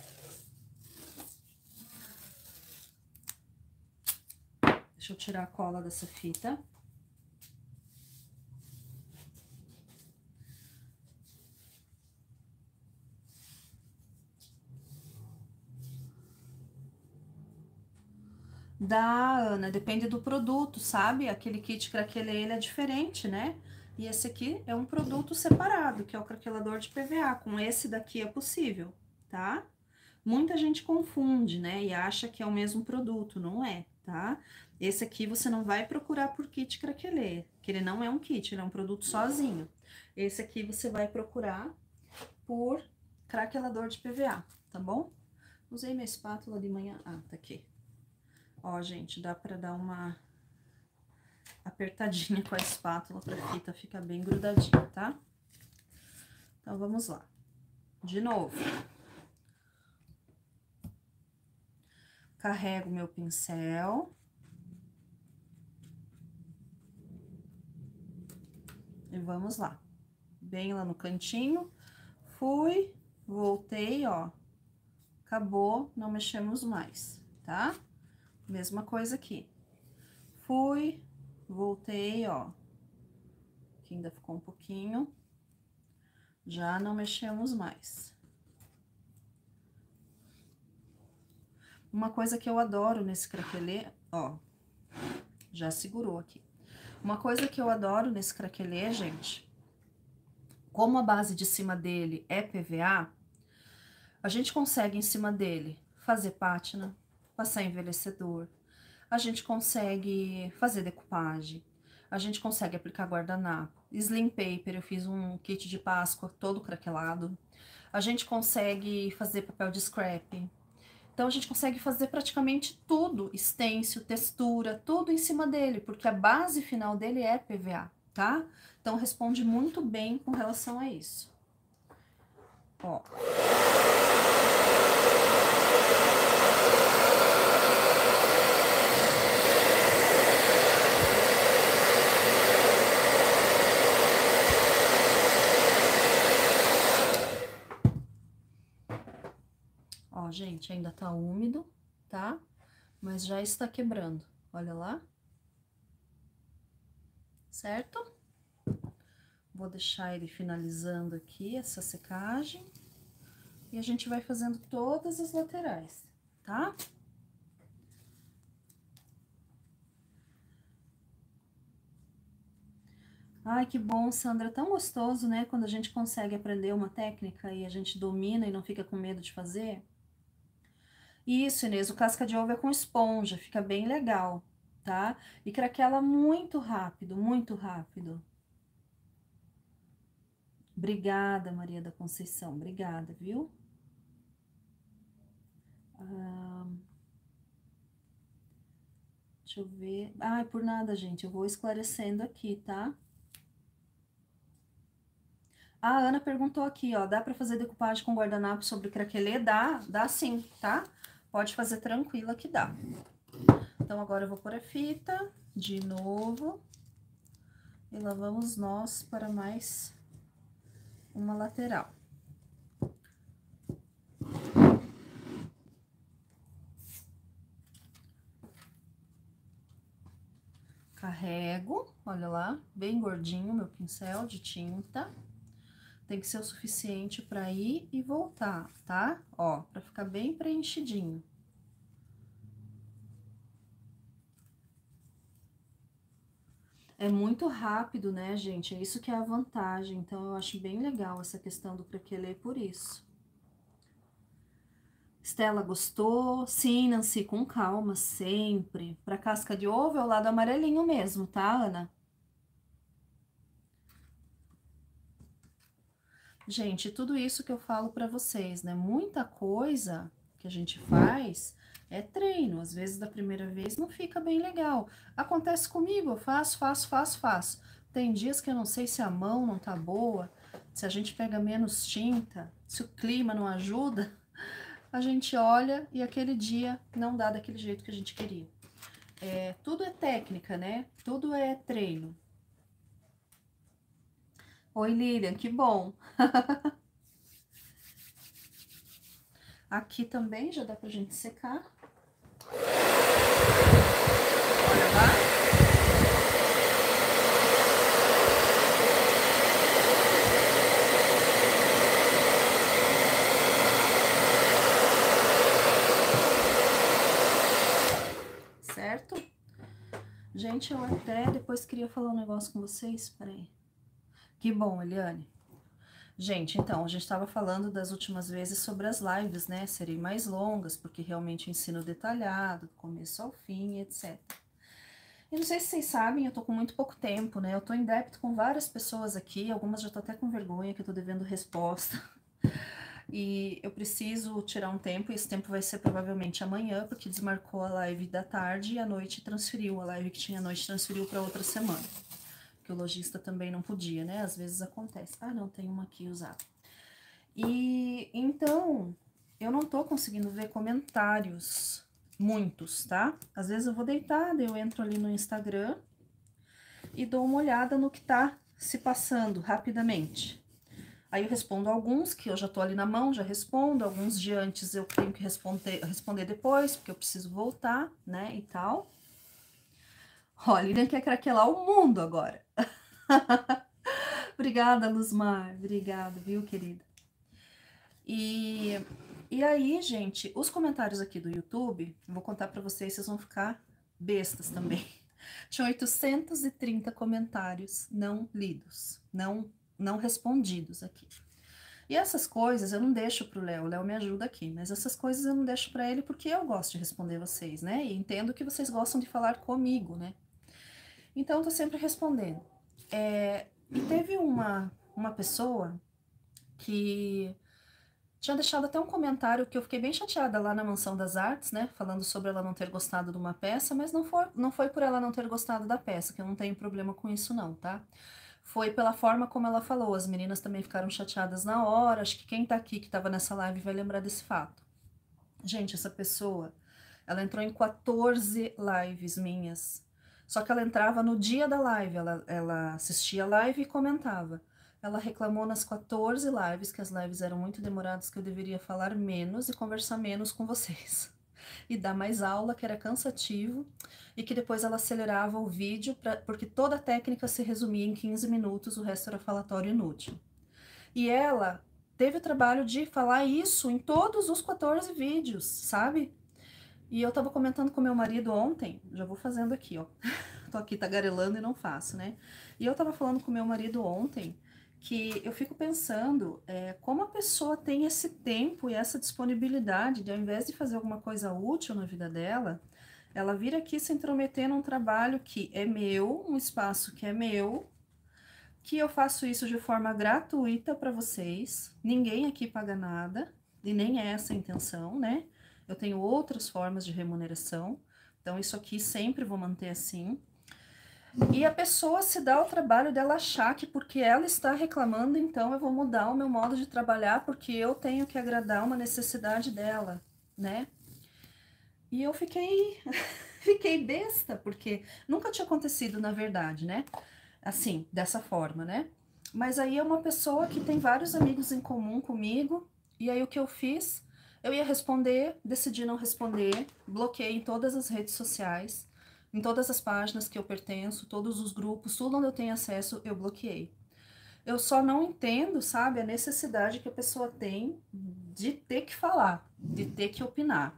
Deixa eu tirar a cola dessa fita. Dá, Ana, depende do produto, sabe? Aquele kit craquelê, ele é diferente, né? E esse aqui é um produto separado, que é o craquelador de PVA. Com esse daqui é possível, tá? Muita gente confunde, né? E acha que é o mesmo produto, não é, tá? Esse aqui você não vai procurar por kit craquelê, que ele não é um kit, ele é um produto sozinho. Esse aqui você vai procurar por craquelador de PVA, tá bom? Usei minha espátula de manhã. Ah, tá aqui. Ó, gente, dá pra dar uma apertadinha com a espátula pra fita ficar bem grudadinha, tá? Então, vamos lá. De novo. Carrego meu pincel. E vamos lá. Bem lá no cantinho. Fui, voltei, ó. Acabou, não mexemos mais, tá? Mesma coisa aqui. Fui, voltei, ó. Aqui ainda ficou um pouquinho. Já não mexemos mais. Uma coisa que eu adoro nesse craquelê, ó. Já segurou aqui. Uma coisa que eu adoro nesse craquelê, gente, como a base de cima dele é PVA, a gente consegue em cima dele fazer pátina, passar envelhecedor, a gente consegue fazer decupagem, a gente consegue aplicar guardanapo, slim paper, eu fiz um kit de Páscoa todo craquelado, a gente consegue fazer papel de scrap. Então, a gente consegue fazer praticamente tudo, stencil, textura, tudo em cima dele, porque a base final dele é PVA, tá? Então, responde muito bem com relação a isso. Ó. Ó, gente, ainda tá úmido, tá? Mas já está quebrando, olha lá. Certo? Vou deixar ele finalizando aqui, essa secagem. E a gente vai fazendo todas as laterais, tá? Ai, que bom, Sandra, é tão gostoso, né? Quando a gente consegue aprender uma técnica e a gente domina e não fica com medo de fazer. Isso, Inês, o casca de ovo é com esponja, fica bem legal, tá? E craquela muito rápido, muito rápido. Obrigada, Maria da Conceição, obrigada, viu? Deixa eu ver. Ai, por nada, gente, eu vou esclarecendo aqui, tá? A Ana perguntou aqui, ó, dá pra fazer decupagem com guardanapo sobre craquelê? Dá sim, tá? Pode fazer tranquila que dá. Então, agora eu vou pôr a fita de novo. E lá vamos nós para mais uma lateral. Carrego, olha lá, bem gordinho meu pincel de tinta. Tem que ser o suficiente para ir e voltar, tá? Ó, para ficar bem preenchidinho. É muito rápido, né, gente? É isso que é a vantagem. Então, eu acho bem legal essa questão do craquelê por isso. Estela gostou? Sim, Nancy, com calma, sempre. Para casca de ovo é o lado amarelinho mesmo, tá, Ana? Gente, tudo isso que eu falo para vocês, né? Muita coisa que a gente faz é treino. Às vezes, da primeira vez, não fica bem legal. Acontece comigo, eu faço. Tem dias que eu não sei se a mão não tá boa, se a gente pega menos tinta, se o clima não ajuda, a gente olha e aquele dia não dá daquele jeito que a gente queria. Tudo é técnica, né? Tudo é treino. Oi, Lilian, que bom! Aqui também já dá pra gente secar. Olha lá. Certo? Gente, eu até depois queria falar um negócio com vocês, peraí. Que bom, Eliane. Gente, então, a gente estava falando das últimas vezes sobre as lives, né? Serem mais longas, porque realmente ensino detalhado, do começo ao fim, etc. E não sei se vocês sabem, eu tô com muito pouco tempo, né? Eu tô em débito com várias pessoas aqui, algumas já tô até com vergonha, que eu tô devendo resposta. E eu preciso tirar um tempo, e esse tempo vai ser provavelmente amanhã, porque desmarcou a live da tarde e à noite transferiu, a live que tinha à noite transferiu para outra semana. Que o lojista também não podia, né? Às vezes acontece. Ah, não, tem uma aqui usada. E então, eu não tô conseguindo ver comentários, muitos, tá? Às vezes eu vou deitada, eu entro ali no Instagram e dou uma olhada no que tá se passando rapidamente. Aí eu respondo alguns que eu já tô ali na mão, já respondo. Alguns de antes eu tenho que responder depois, porque eu preciso voltar, né, e tal. Olha, Lilian quer craquelar o mundo agora. Obrigada, Luzmar. Obrigada, viu, querida? E aí, gente, os comentários aqui do YouTube, vou contar pra vocês, vocês vão ficar bestas também. Tinha 830 comentários não lidos, não respondidos aqui. E essas coisas eu não deixo pro Léo, o Léo me ajuda aqui, mas essas coisas eu não deixo pra ele porque eu gosto de responder vocês, né? E entendo que vocês gostam de falar comigo, né? Então eu tô sempre respondendo. E teve uma pessoa que tinha deixado até um comentário que eu fiquei bem chateada lá na Mansão das Artes, né? Falando sobre ela não ter gostado de uma peça, mas não foi por ela não ter gostado da peça, que eu não tenho problema com isso não, tá? Foi pela forma como ela falou. As meninas também ficaram chateadas na hora. Acho que quem tá aqui, que tava nessa live, vai lembrar desse fato. Gente, essa pessoa, ela entrou em 14 lives minhas. Só que ela entrava no dia da live, ela assistia a live e comentava. Ela reclamou nas 14 lives, que as lives eram muito demoradas, que eu deveria falar menos e conversar menos com vocês. E dar mais aula, que era cansativo, e que depois ela acelerava o vídeo, porque toda a técnica se resumia em 15 minutos, o resto era falatório inútil. E ela teve o trabalho de falar isso em todos os 14 vídeos, sabe? E eu tava comentando com meu marido ontem, já vou fazendo aqui, ó. Tô aqui tagarelando e não faço, né? E eu tava falando com meu marido ontem que eu fico pensando como a pessoa tem esse tempo e essa disponibilidade de, ao invés de fazer alguma coisa útil na vida dela, ela vir aqui se intrometer num trabalho que é meu, um espaço que é meu, que eu faço isso de forma gratuita para vocês, ninguém aqui paga nada, e nem é essa a intenção, né? Eu tenho outras formas de remuneração, então isso aqui sempre vou manter assim. E a pessoa se dá o trabalho dela achar que porque ela está reclamando, então eu vou mudar o meu modo de trabalhar porque eu tenho que agradar uma necessidade dela, né? E eu fiquei besta, porque nunca tinha acontecido, na verdade, né? Assim, dessa forma, né? Mas aí é uma pessoa que tem vários amigos em comum comigo, e aí o que eu fiz? Eu ia responder, decidi não responder, bloqueei em todas as redes sociais, em todas as páginas que eu pertenço, todos os grupos, tudo onde eu tenho acesso, eu bloqueei. Eu só não entendo, sabe, a necessidade que a pessoa tem de ter que falar, de ter que opinar.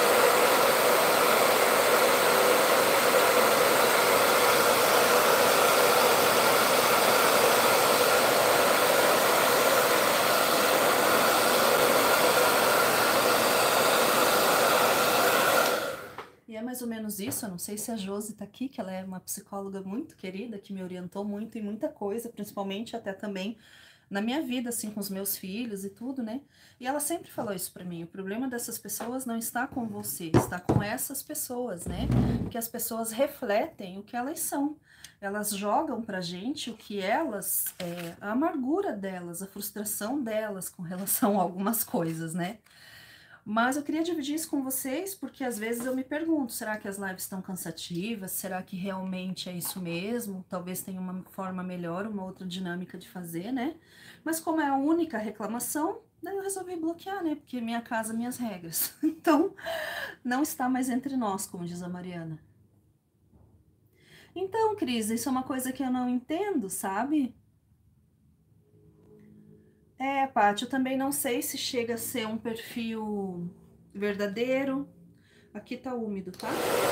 E é mais ou menos isso, eu não sei se a Josi tá aqui, que ela é uma psicóloga muito querida, que me orientou muito em muita coisa, principalmente até também na minha vida, assim, com os meus filhos e tudo, né? E ela sempre falou isso pra mim, o problema dessas pessoas não está com você, está com essas pessoas, né? Porque as pessoas refletem o que elas são. Elas jogam pra gente o que elas, a amargura delas, a frustração delas com relação a algumas coisas, né? Mas eu queria dividir isso com vocês, porque às vezes eu me pergunto, será que as lives estão cansativas? Será que realmente é isso mesmo? Talvez tenha uma forma melhor, uma outra dinâmica de fazer, né? Mas como é a única reclamação, daí eu resolvi bloquear, né? Porque minha casa, minhas regras. Então, não está mais entre nós, como diz a Mariana. Então, Cris, isso é uma coisa que eu não entendo, sabe? Paty, eu também não sei se chega a ser um perfil verdadeiro. Aqui tá úmido, tá?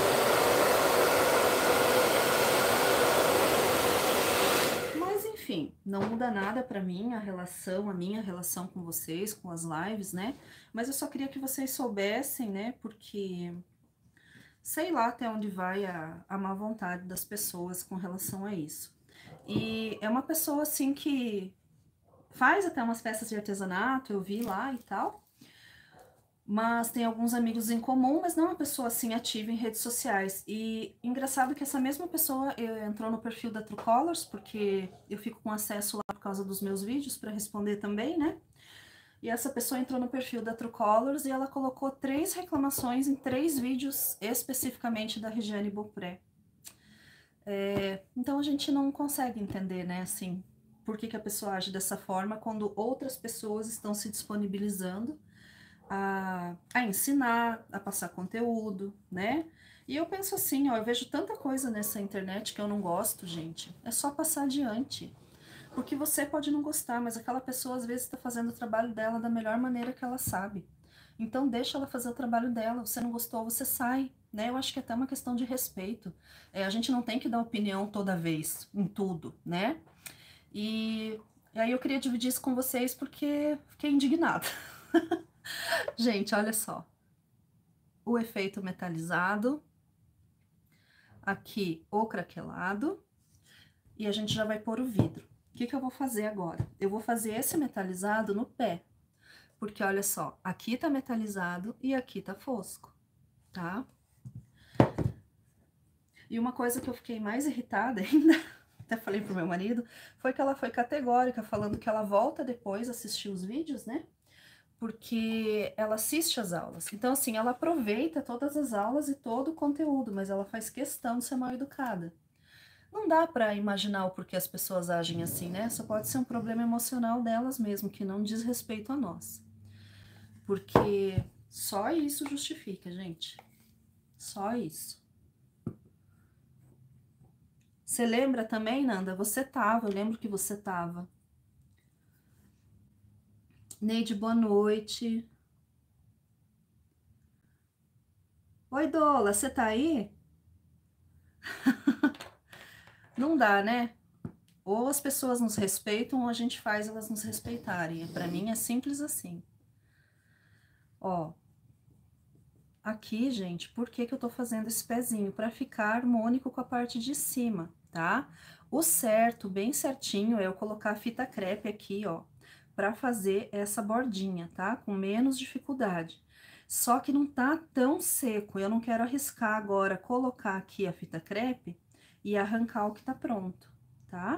Mas enfim, não muda nada pra mim a minha relação com vocês, com as lives, né? Mas eu só queria que vocês soubessem, né? Porque sei lá até onde vai a má vontade das pessoas com relação a isso. E é uma pessoa assim que faz até umas festas de artesanato, eu vi lá e tal. Mas tem alguns amigos em comum, mas não é uma pessoa assim ativa em redes sociais. E engraçado que essa mesma pessoa entrou no perfil da Truecolors, porque eu fico com acesso lá por causa dos meus vídeos para responder também, né? E essa pessoa entrou no perfil da Truecolors e ela colocou 3 reclamações em 3 vídeos especificamente da Regiane Beaupré. Então a gente não consegue entender, né, assim, por que a pessoa age dessa forma quando outras pessoas estão se disponibilizando a ensinar, a passar conteúdo, né? E eu penso assim, ó, eu vejo tanta coisa nessa internet que eu não gosto, gente. É só passar adiante. Porque você pode não gostar, mas aquela pessoa às vezes está fazendo o trabalho dela da melhor maneira que ela sabe. Então deixa ela fazer o trabalho dela. Você não gostou, você sai, né? Eu acho que é até uma questão de respeito. A gente não tem que dar opinião toda vez, em tudo, né? E aí eu queria dividir isso com vocês porque fiquei indignada. Gente, olha só. O efeito metalizado, aqui o craquelado, e a gente já vai pôr o vidro. O que eu vou fazer agora? Eu vou fazer esse metalizado no pé, porque olha só, aqui tá metalizado e aqui tá fosco, tá? E uma coisa que eu fiquei mais irritada ainda, até falei pro meu marido, foi que ela foi categórica, falando que ela volta depois assistir os vídeos, né? Porque ela assiste as aulas. Então, assim, ela aproveita todas as aulas e todo o conteúdo, mas ela faz questão de ser mal educada. Não dá para imaginar o porquê as pessoas agem assim, né? Só pode ser um problema emocional delas mesmo, que não diz respeito a nós. Porque só isso justifica, gente. Só isso. Você lembra também, Nanda? Você tava, eu lembro que você tava. Neide, boa noite. Oi, Dola, você tá aí? Não dá, né? Ou as pessoas nos respeitam ou a gente faz elas nos respeitarem. Pra mim é simples assim. Ó, aqui, gente, por que eu tô fazendo esse pezinho? Pra ficar harmônico com a parte de cima, tá? O certo, bem certinho, é eu colocar a fita crepe aqui, ó, pra fazer essa bordinha, tá? Com menos dificuldade. Só que não tá tão seco, eu não quero arriscar agora colocar aqui a fita crepe e arrancar o que tá pronto, tá?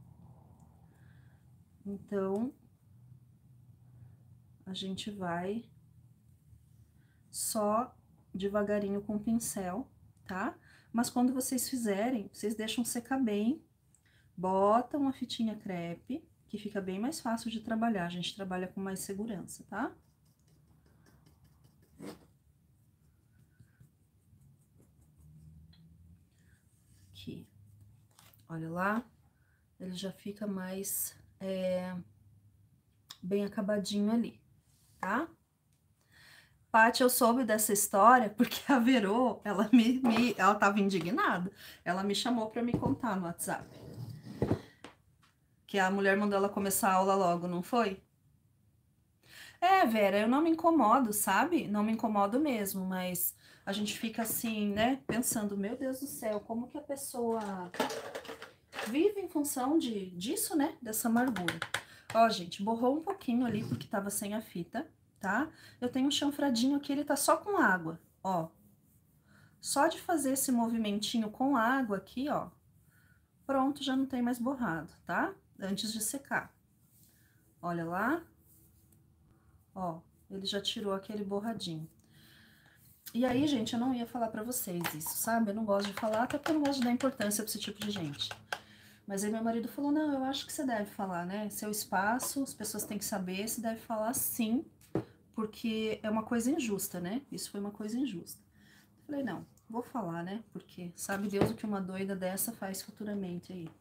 Então, a gente vai só devagarinho com o pincel, tá? Mas quando vocês fizerem, vocês deixam secar bem, botam a fitinha crepe, que fica bem mais fácil de trabalhar, a gente trabalha com mais segurança, tá? Aqui, olha lá, ele já fica mais bem acabadinho ali, tá? Paty, eu soube dessa história porque a Verô, ela tava indignada. Ela me chamou pra me contar no WhatsApp. Que a mulher mandou ela começar a aula logo, não foi? É, Vera, eu não me incomodo, sabe? Não me incomodo mesmo, mas a gente fica assim, né? Pensando, meu Deus do céu, como que a pessoa vive em função disso, né? Dessa amargura. Ó, gente, borrou um pouquinho ali porque tava sem a fita, tá? Eu tenho um chanfradinho aqui, ele tá só com água, ó. Só de fazer esse movimentinho com água aqui, ó, pronto, já não tem mais borrado, tá? Antes de secar. Olha lá. Ó, ele já tirou aquele borradinho. E aí, gente, eu não ia falar pra vocês isso, sabe? Eu não gosto de falar, até porque eu não gosto de dar importância pra esse tipo de gente. Mas aí meu marido falou, não, eu acho que você deve falar, né? Seu espaço, as pessoas têm que saber, você deve falar sim, porque é uma coisa injusta, né? Isso foi uma coisa injusta. Eu falei, não, vou falar, né? Porque sabe Deus o que uma doida dessa faz futuramente aí.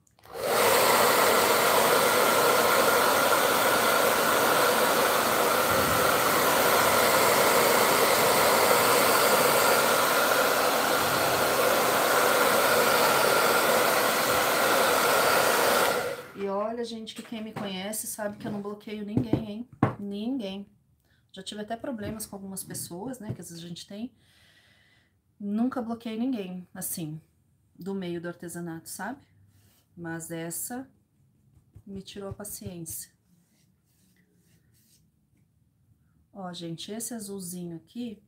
E olha, gente, que quem me conhece sabe que eu não bloqueio ninguém, hein? Ninguém. Já tive até problemas com algumas pessoas, né? Que às vezes a gente tem. Nunca bloqueei ninguém, assim, do meio do artesanato, sabe? Mas essa me tirou a paciência. Ó, gente, esse azulzinho aqui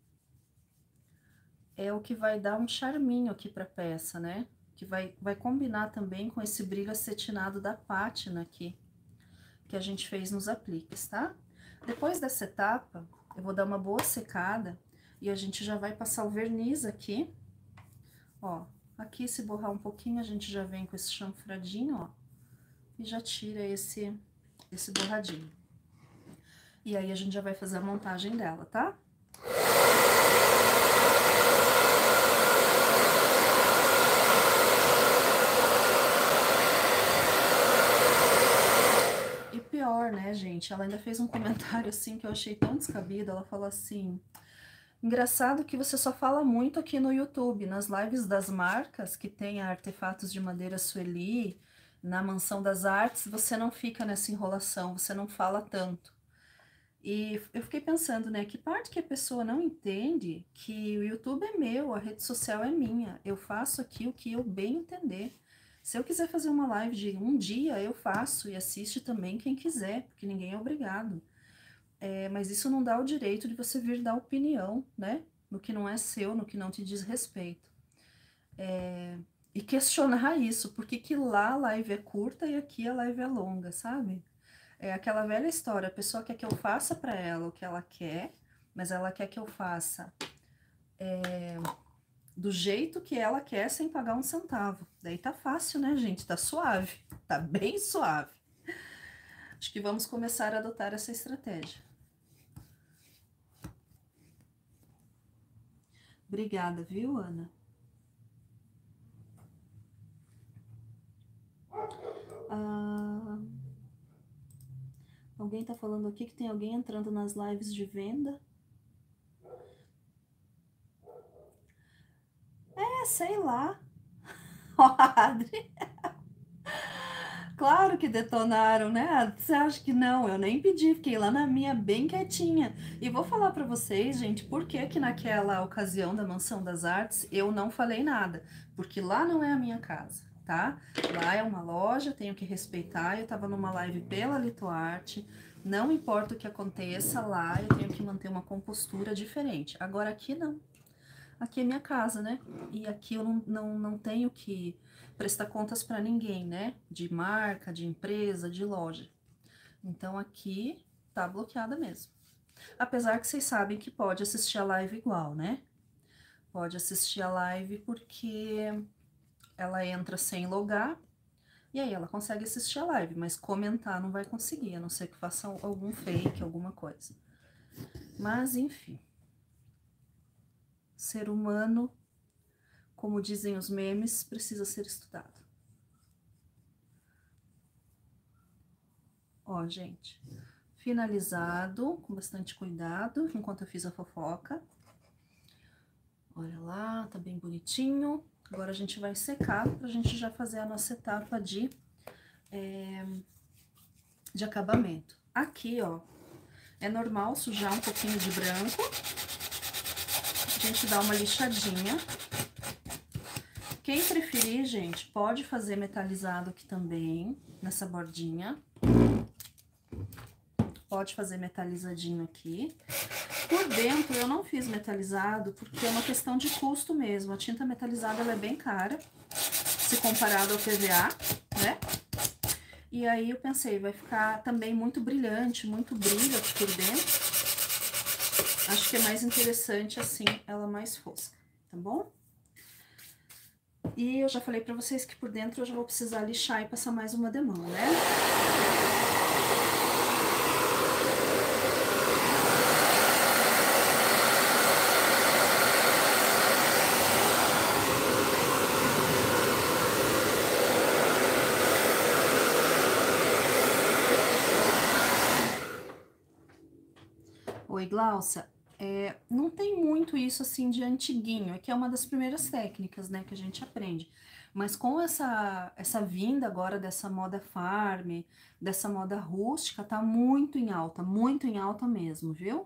é o que vai dar um charminho aqui pra peça, né? Que vai combinar também com esse brilho acetinado da pátina aqui, que a gente fez nos apliques, tá? Depois dessa etapa, eu vou dar uma boa secada e a gente já vai passar o verniz aqui. Ó, aqui se borrar um pouquinho, a gente já vem com esse chanfradinho, ó, e já tira esse borradinho. E aí, a gente já vai fazer a montagem dela, tá? E pior, né, gente? Ela ainda fez um comentário, assim, que eu achei tão descabido. Ela falou assim... Engraçado que você só fala muito aqui no YouTube, nas lives das marcas, que tem artefatos de madeira Sueli, na Mansão das Artes, você não fica nessa enrolação, você não fala tanto. E eu fiquei pensando, né, que parte que a pessoa não entende que o YouTube é meu, a rede social é minha, eu faço aqui o que eu bem entender. Se eu quiser fazer uma live de um dia, eu faço e assiste também quem quiser, porque ninguém é obrigado. Mas isso não dá o direito de você vir dar opinião, né, no que não é seu, no que não te diz respeito. E questionar isso, por que lá a live é curta e aqui a live é longa, sabe? É aquela velha história, a pessoa quer que eu faça pra ela o que ela quer, mas ela quer que eu faça do jeito que ela quer, sem pagar um centavo. Daí tá fácil, né, gente? Tá suave, tá bem suave. Acho que vamos começar a adotar essa estratégia. Obrigada, viu, Ana? Alguém tá falando aqui que tem alguém entrando nas lives de venda. Sei lá. Ó, Adri. Claro que detonaram, né? Você acha que não? Eu nem pedi, fiquei lá na minha bem quietinha. E vou falar pra vocês, gente, por que que naquela ocasião da Mansão das Artes eu não falei nada? Porque lá não é a minha casa, tá? Lá é uma loja, tenho que respeitar. Eu tava numa live pela Litoarte, não importa o que aconteça lá, eu tenho que manter uma compostura diferente. Agora aqui não. Aqui é minha casa, né? E aqui eu não tenho que prestar contas para ninguém, né? De marca, de empresa, de loja. Então aqui tá bloqueada mesmo. Apesar que vocês sabem que pode assistir a live igual, né? Pode assistir a live porque ela entra sem logar e aí ela consegue assistir a live, mas comentar não vai conseguir, a não ser que faça algum fake, alguma coisa. Mas enfim. Ser humano, como dizem os memes, precisa ser estudado. Ó, gente, finalizado, com bastante cuidado, enquanto eu fiz a fofoca. Olha lá, tá bem bonitinho. Agora a gente vai secar pra gente já fazer a nossa etapa de acabamento. Aqui, ó, é normal sujar um pouquinho de branco. A gente dá uma lixadinha. Quem preferir, gente, pode fazer metalizado aqui também, nessa bordinha. Pode fazer metalizadinho aqui. Por dentro eu não fiz metalizado, porque é uma questão de custo mesmo. A tinta metalizada ela é bem cara, se comparado ao PVA, né? E aí eu pensei, vai ficar também muito brilhante, muito brilho aqui por dentro. Acho que é mais interessante assim, ela mais fosca, tá bom? E eu já falei pra vocês que por dentro eu já vou precisar lixar e passar mais uma demão, né? Oi, Glaucia. Não tem muito isso assim de antiguinho, é que é uma das primeiras técnicas, né, que a gente aprende. Mas com essa vinda agora dessa moda farm, dessa moda rústica, tá muito em alta mesmo, viu?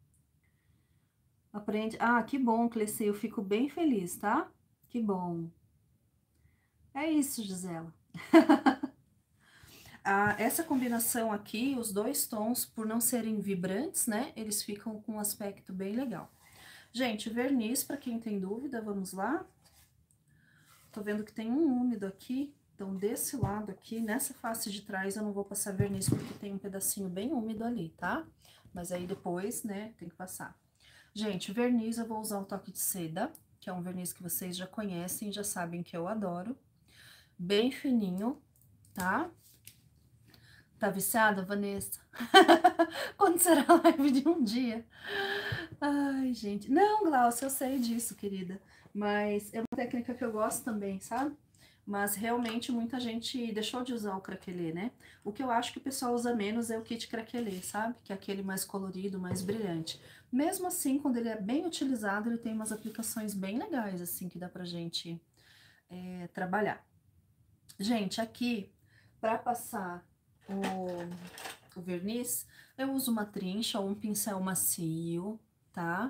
Aprende. Ah, que bom, Cleci, eu fico bem feliz, tá? Que bom. É isso, Gisela. Essa combinação aqui, os dois tons, por não serem vibrantes, né, eles ficam com um aspecto bem legal. Gente, verniz, pra quem tem dúvida, vamos lá. Tô vendo que tem um úmido aqui, então desse lado aqui, nessa face de trás, eu não vou passar verniz, porque tem um pedacinho bem úmido ali, tá? Mas aí depois, né, tem que passar. Gente, verniz eu vou usar o toque de seda, que é um verniz que vocês já conhecem, já sabem que eu adoro. Bem fininho, tá? Tá viciada, Vanessa? Quando será a live de um dia? Ai, gente. Não, Glaucia, eu sei disso, querida. Mas é uma técnica que eu gosto também, sabe? Mas realmente muita gente deixou de usar o craquelê, né? O que eu acho que o pessoal usa menos é o kit craquelê, sabe? Que é aquele mais colorido, mais brilhante. Mesmo assim, quando ele é bem utilizado, ele tem umas aplicações bem legais, assim, que dá pra gente trabalhar. Gente, aqui, pra passar o verniz, eu uso uma trincha ou um pincel macio, tá?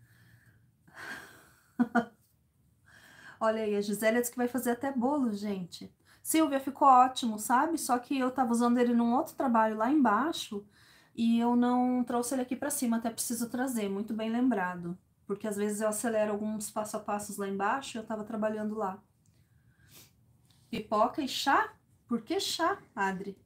Olha aí, a Gisele disse que vai fazer até bolo, gente. Silvia, ficou ótimo, sabe? Só que eu tava usando ele num outro trabalho lá embaixo e eu não trouxe ele aqui pra cima, até preciso trazer, muito bem lembrado. Porque às vezes eu acelero alguns passo a passos lá embaixo e eu tava trabalhando lá. Pipoca e chá? Por que chá, Adri?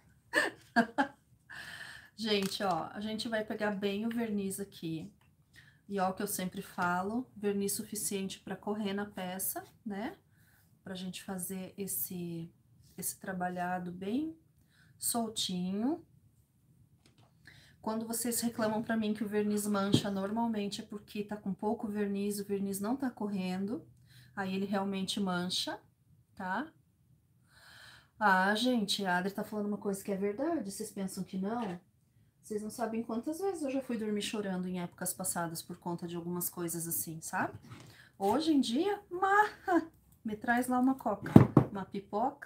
Gente, ó, a gente vai pegar bem o verniz aqui. E ó, o que eu sempre falo, verniz suficiente para correr na peça, né? Pra gente fazer esse trabalhado bem soltinho. Quando vocês reclamam pra mim que o verniz mancha, normalmente é porque tá com pouco verniz, o verniz não tá correndo. Aí ele realmente mancha, tá? Ah, gente, a Adri tá falando uma coisa que é verdade, vocês pensam que não? Vocês não sabem quantas vezes eu já fui dormir chorando em épocas passadas por conta de algumas coisas assim, sabe? Hoje em dia, me traz lá uma coca, uma pipoca.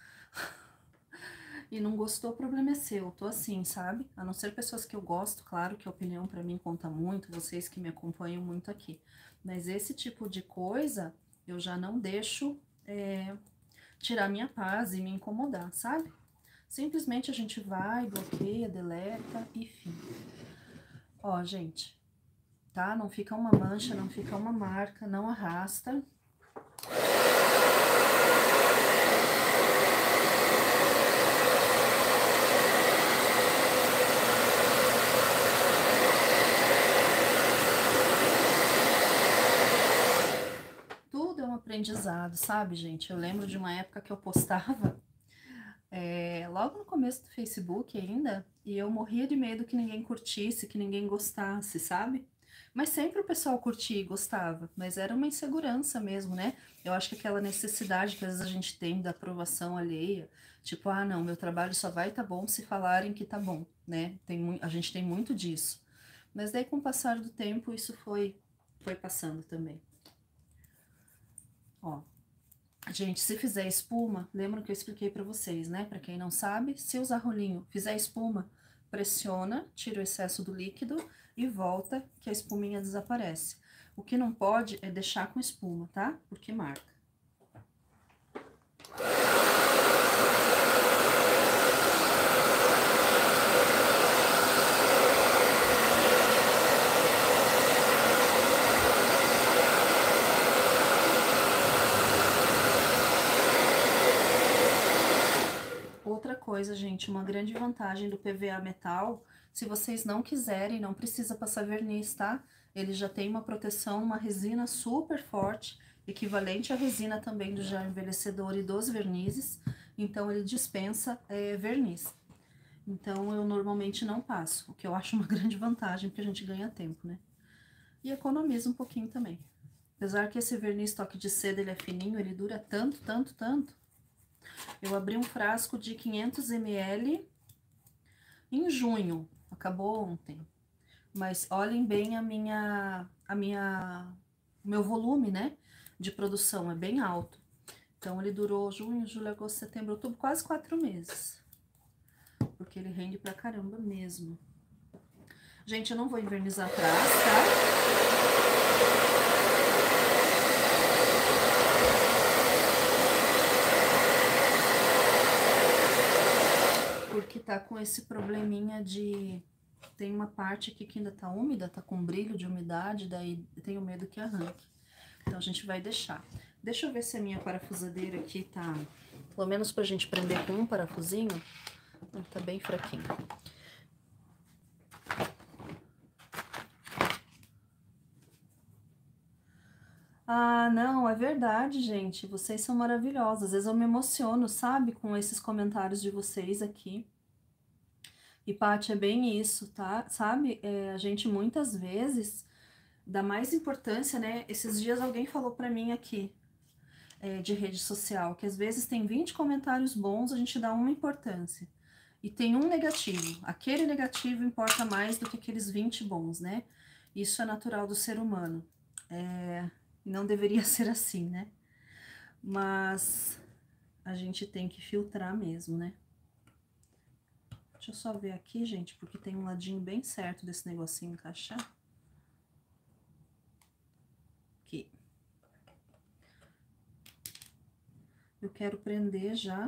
E não gostou, o problema é seu. Tô assim, sabe? A não ser pessoas que eu gosto, claro que a opinião pra mim conta muito, vocês que me acompanham muito aqui. Mas esse tipo de coisa, eu já não deixo tirar minha paz e me incomodar, sabe? Simplesmente a gente vai, bloqueia, deleta, enfim. Ó, gente, tá? Não fica uma mancha, não fica uma marca, não arrasta. Tudo é um aprendizado, sabe, gente? Eu lembro de uma época que eu postava, logo no começo do Facebook ainda, e eu morria de medo que ninguém curtisse, que ninguém gostasse, sabe? Mas sempre o pessoal curtia e gostava, mas era uma insegurança mesmo, né? Eu acho que aquela necessidade que às vezes a gente tem da aprovação alheia, tipo, ah, não, meu trabalho só vai tá bom se falarem que tá bom, né? A gente tem muito disso. Mas daí, com o passar do tempo, isso foi passando também. Ó, gente, se fizer espuma, lembram que eu expliquei pra vocês, né? Pra quem não sabe, se usar rolinho, fizer espuma, pressiona, tira o excesso do líquido e volta, que a espuminha desaparece. O que não pode é deixar com espuma, tá? Porque marca. Outra coisa, gente, uma grande vantagem do PVA metal, se vocês não quiserem, não precisa passar verniz, tá? Ele já tem uma proteção, uma resina super forte, equivalente à resina também do gel envelhecedor e dos vernizes, então ele dispensa verniz. Então eu normalmente não passo, o que eu acho uma grande vantagem, porque a gente ganha tempo, né? E economiza um pouquinho também. Apesar que esse verniz toque de seda, ele é fininho, ele dura tanto, tanto, tanto. Eu abri um frasco de 500 ml em junho, acabou ontem. Mas olhem bem o meu volume, né, de produção, é bem alto. Então, ele durou junho, julho, agosto, setembro, outubro, quase 4 meses. Porque ele rende pra caramba mesmo. Gente, eu não vou invernizar atrás, tá? tá com esse probleminha de... Tem uma parte aqui que ainda tá úmida, tá com brilho de umidade, daí eu tenho medo que arranque. Então, a gente vai deixar. Deixa eu ver se a minha parafusadeira aqui tá... Pelo menos pra gente prender com um parafusinho. Tá bem fraquinho. Ah, não, é verdade, gente. Vocês são maravilhosos. Às vezes eu me emociono, sabe? Com esses comentários de vocês aqui. E, Paty, é bem isso, tá? Sabe? A gente muitas vezes dá mais importância, né? Esses dias alguém falou pra mim aqui, de rede social, que às vezes tem 20 comentários bons, a gente dá uma importância. E tem um negativo. Aquele negativo importa mais do que aqueles 20 bons, né? Isso é natural do ser humano. Não deveria ser assim, né? Mas a gente tem que filtrar mesmo, né? Deixa eu só ver aqui, gente, porque tem um ladinho bem certo desse negocinho encaixar. Aqui. Eu quero prender já,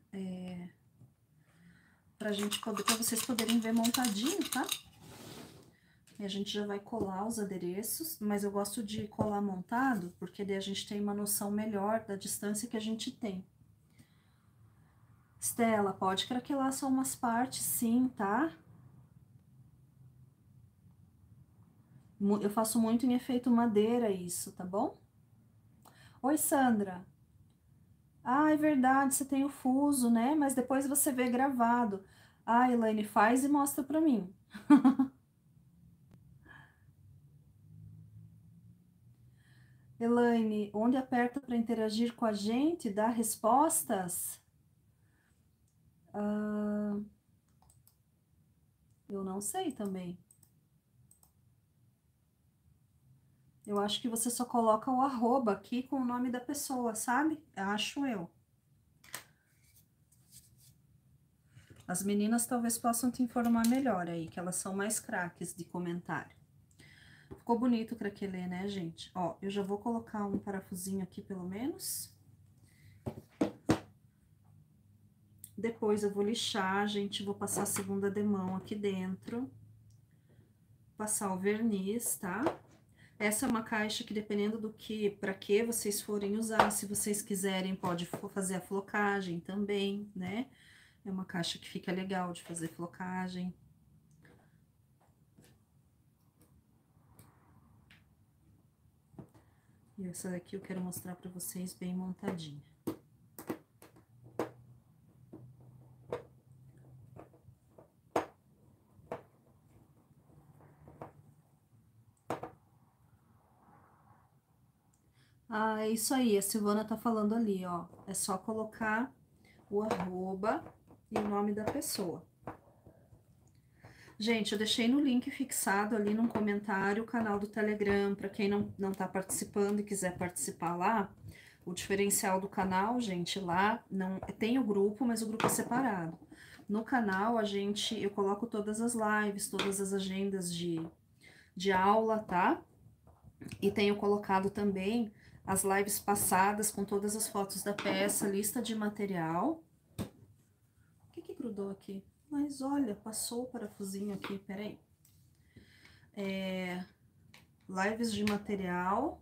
pra vocês poderem ver montadinho, tá? E a gente já vai colar os adereços, mas eu gosto de colar montado, porque daí a gente tem uma noção melhor da distância que a gente tem. Estela, pode craquelar só umas partes, sim, tá? Eu faço muito em efeito madeira isso, tá bom? Oi, Sandra. Ah, é verdade, você tem o fuso, né? Mas depois você vê gravado. Ah, Elaine, faz e mostra pra mim. Elaine, onde aperta para interagir com a gente, dá respostas? Ah, eu não sei também. Eu acho que você só coloca o arroba aqui com o nome da pessoa, sabe? Acho eu. As meninas talvez possam te informar melhor aí, que elas são mais craques de comentário. Ficou bonito o craquelê, né, gente? Ó, eu já vou colocar um parafusinho aqui, pelo menos. Depois eu vou lixar, gente, vou passar a segunda demão aqui dentro. Passar o verniz, tá? Essa é uma caixa que, dependendo do que, para que vocês forem usar, se vocês quiserem, pode fazer a flocagem também, né? É uma caixa que fica legal de fazer flocagem. E essa daqui eu quero mostrar para vocês bem montadinha. Ah, é isso aí, a Silvana tá falando ali, ó. É só colocar o arroba e o nome da pessoa. Gente, eu deixei no link fixado ali num comentário o canal do Telegram, para quem não tá participando e quiser participar lá. O diferencial do canal, gente, lá não tem o grupo, mas o grupo é separado. No canal, eu coloco todas as lives, todas as agendas de aula, tá? E tenho colocado também as lives passadas com todas as fotos da peça, lista de material. O que grudou aqui? Mas olha, passou o parafusinho aqui, peraí. Lives de material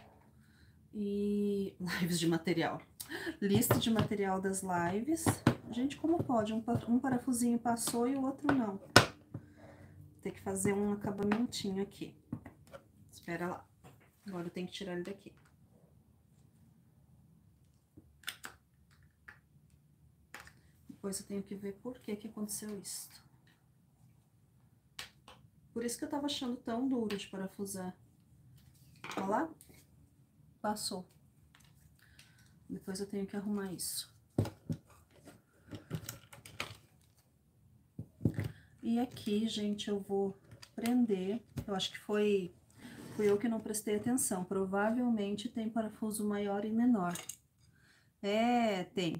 e... Lives de material. Lista de material das lives. Gente, como pode? Um parafusinho passou e o outro não. Tem que fazer um acabamentinho aqui. Espera lá. Agora eu tenho que tirar ele daqui. Depois eu tenho que ver por que aconteceu isso. Por isso que eu tava achando tão duro de parafusar. Olha lá. Passou. Depois eu tenho que arrumar isso. E aqui, gente, eu vou prender. Eu acho que fui eu que não prestei atenção. Provavelmente tem parafuso maior e menor. É, tem.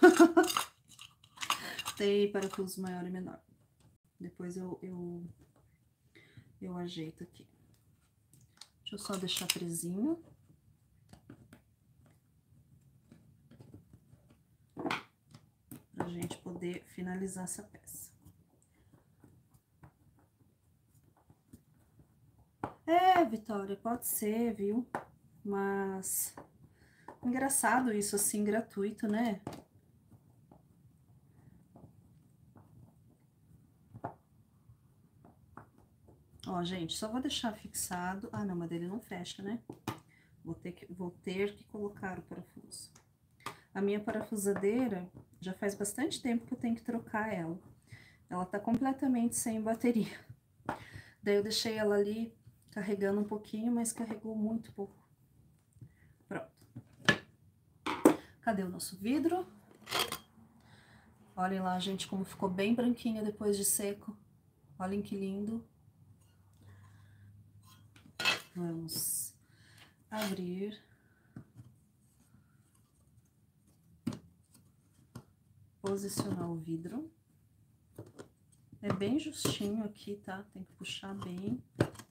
Tem parafuso maior e menor. Depois eu ajeito aqui. Deixa eu só deixar presinho. Pra gente poder poder finalizar essa peça. É, Vitória, pode ser, viu? Mas engraçado isso assim, gratuito, né? Ó, gente, só vou deixar fixado. Ah, não, mas dele não fecha, né? Vou ter que colocar o parafuso. A minha parafusadeira, já faz bastante tempo que eu tenho que trocar ela. Ela tá completamente sem bateria. Daí eu deixei ela ali carregando um pouquinho, mas carregou muito pouco. Pronto. Cadê o nosso vidro? Olhem lá, gente, como ficou bem branquinho depois de seco. Olhem que lindo. Vamos abrir. Posicionar o vidro. É bem justinho aqui, tá? Tem que puxar bem.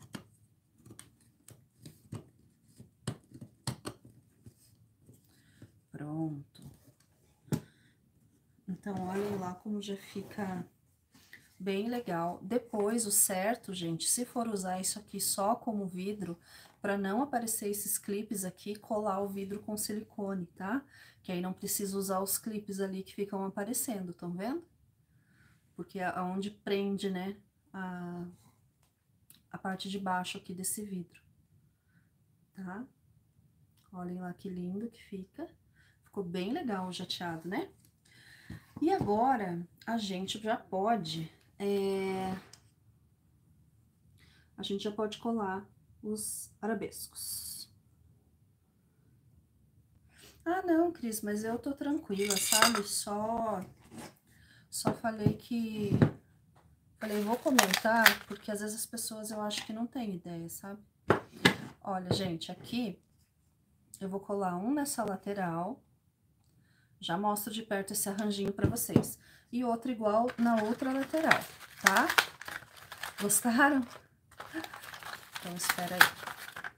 Pronto. Então, olhem lá como já fica bem legal. Depois, o certo, gente, se for usar isso aqui só como vidro, para não aparecer esses clipes aqui, colar o vidro com silicone, tá? Que aí não precisa usar os clipes ali que ficam aparecendo, estão vendo? Porque é aonde prende, né, a parte de baixo aqui desse vidro, tá? Olhem lá que lindo que fica. Ficou bem legal o jateado, né? E agora, a gente já pode... a gente já pode colar os arabescos. Ah, não, Cris, mas eu tô tranquila, sabe? Só falei que... Falei, vou comentar, porque às vezes as pessoas eu acho que não têm ideia, sabe? Olha, gente, aqui eu vou colar um nessa lateral. Já mostro de perto esse arranjinho pra vocês. E outro igual na outra lateral, tá? Gostaram? Então, espera aí.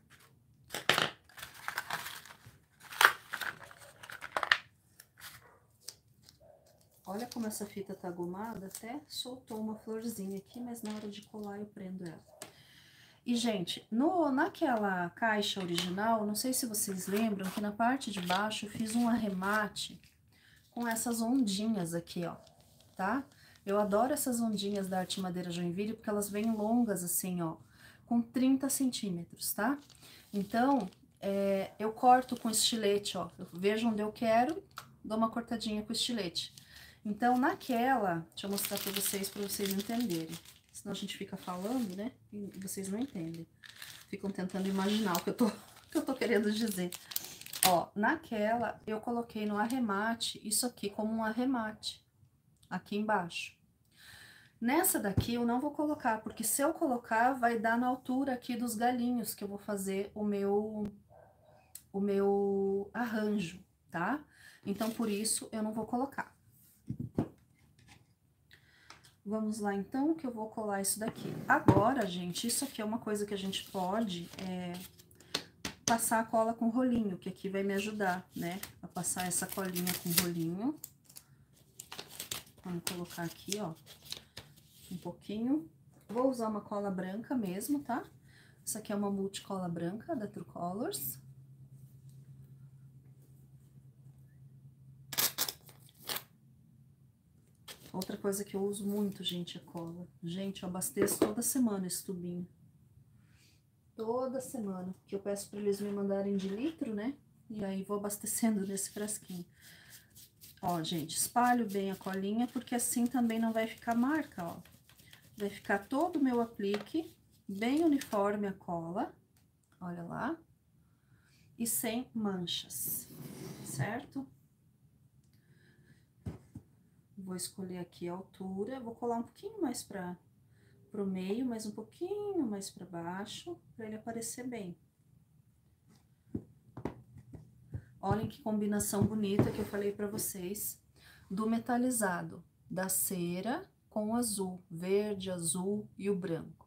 Olha como essa fita tá gomada, até soltou uma florzinha aqui, mas na hora de colar eu prendo ela. E, gente, naquela caixa original, não sei se vocês lembram que na parte de baixo eu fiz um arremate com essas ondinhas aqui, ó, tá? Eu adoro essas ondinhas da Arte Madeira Joinville, porque elas vêm longas assim, ó, com 30 centímetros, tá? Então, eu corto com estilete, ó, eu vejo onde eu quero, dou uma cortadinha com estilete. Então, deixa eu mostrar pra vocês entenderem. Senão a gente fica falando, né, e vocês não entendem. Ficam tentando imaginar o que eu tô querendo dizer. Ó, naquela, eu coloquei no arremate, isso aqui como um arremate, aqui embaixo. Nessa daqui eu não vou colocar, porque se eu colocar, vai dar na altura aqui dos galinhos, que eu vou fazer o meu arranjo, tá? Então, por isso, eu não vou colocar. Vamos lá, então, que eu vou colar isso daqui. Agora, gente, isso aqui é uma coisa que a gente pode passar a cola com rolinho, que aqui vai me ajudar, né? A passar essa colinha com rolinho. Vamos colocar aqui, ó, um pouquinho. Vou usar uma cola branca mesmo, tá? Essa aqui é uma multicola branca da True Colors. Outra coisa que eu uso muito, gente, é cola. Gente, eu abasteço toda semana esse tubinho. Toda semana. Que eu peço pra eles me mandarem de litro, né? E aí vou abastecendo nesse frasquinho. Ó, gente, espalho bem a colinha, porque assim também não vai ficar marca, ó. Vai ficar todo o meu aplique bem uniforme a cola. Olha lá. E sem manchas, certo? Vou escolher aqui a altura, vou colar um pouquinho mais pro meio, mas um pouquinho mais para baixo, para ele aparecer bem. Olhem que combinação bonita que eu falei para vocês, do metalizado, da cera com o azul, verde, azul e o branco.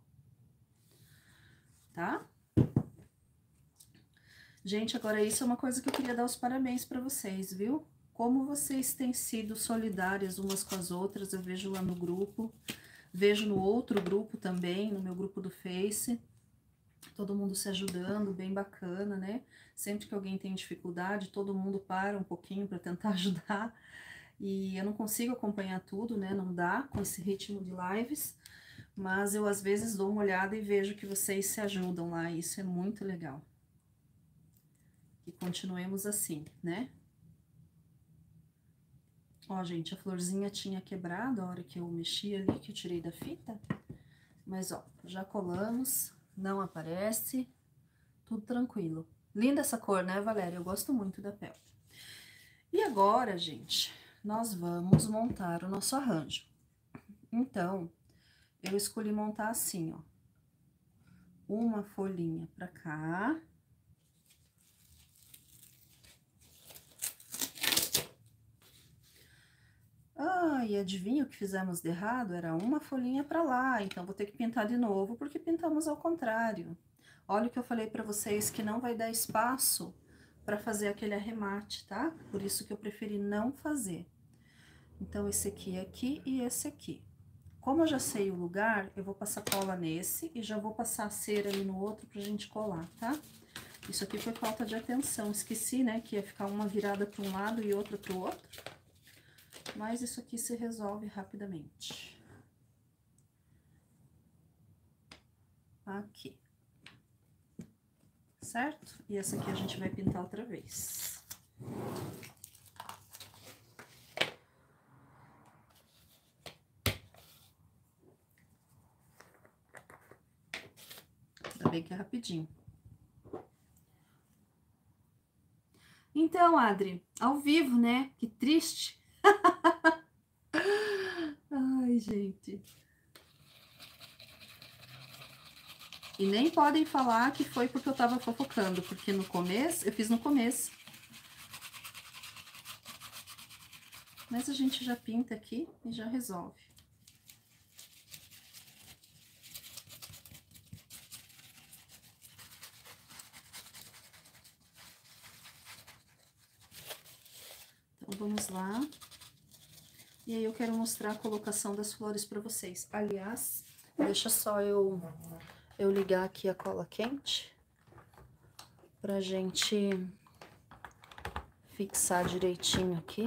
Tá? Gente, agora isso é uma coisa que eu queria dar os parabéns para vocês, viu? como vocês têm sido solidárias umas com as outras. Eu vejo lá no grupo, vejo no outro grupo também, no meu grupo do Face, todo mundo se ajudando, bem bacana, né? Sempre que alguém tem dificuldade, todo mundo para um pouquinho para tentar ajudar. E eu não consigo acompanhar tudo, né? Não dá com esse ritmo de lives, mas eu às vezes dou uma olhada e vejo que vocês se ajudam lá, e isso é muito legal. E continuemos assim, né? Ó, gente, a florzinha tinha quebrado a hora que eu mexi ali, que eu tirei da fita. Mas, ó, já colamos, não aparece, tudo tranquilo. Linda essa cor, né, Valéria? Eu gosto muito da pele. E agora, gente, nós vamos montar o nosso arranjo. Então, eu escolhi montar assim, ó. Uma folhinha pra cá. Ah, e adivinha o que fizemos de errado? Era uma folhinha pra lá, então vou ter que pintar de novo, porque pintamos ao contrário. Olha o que eu falei pra vocês, que não vai dar espaço pra fazer aquele arremate, tá? Por isso que eu preferi não fazer. Então, esse aqui e esse aqui. Como eu já sei o lugar, eu vou passar cola nesse e já vou passar cera ali no outro pra gente colar, tá? Isso aqui foi falta de atenção, esqueci, né, que ia ficar uma virada para um lado e outra para o outro. Mas isso aqui se resolve rapidamente. Aqui. Certo? E essa aqui a gente vai pintar outra vez. Ainda bem que é rapidinho. Então, Adri, ao vivo, né? Que triste. Ai, gente. E nem podem falar que foi porque eu tava fofocando, porque no começo, eu fiz no começo. Mas a gente já pinta aqui e já resolve. Então, vamos lá. E aí, eu quero mostrar a colocação das flores pra vocês. Aliás, deixa só eu ligar aqui a cola quente pra gente fixar direitinho aqui.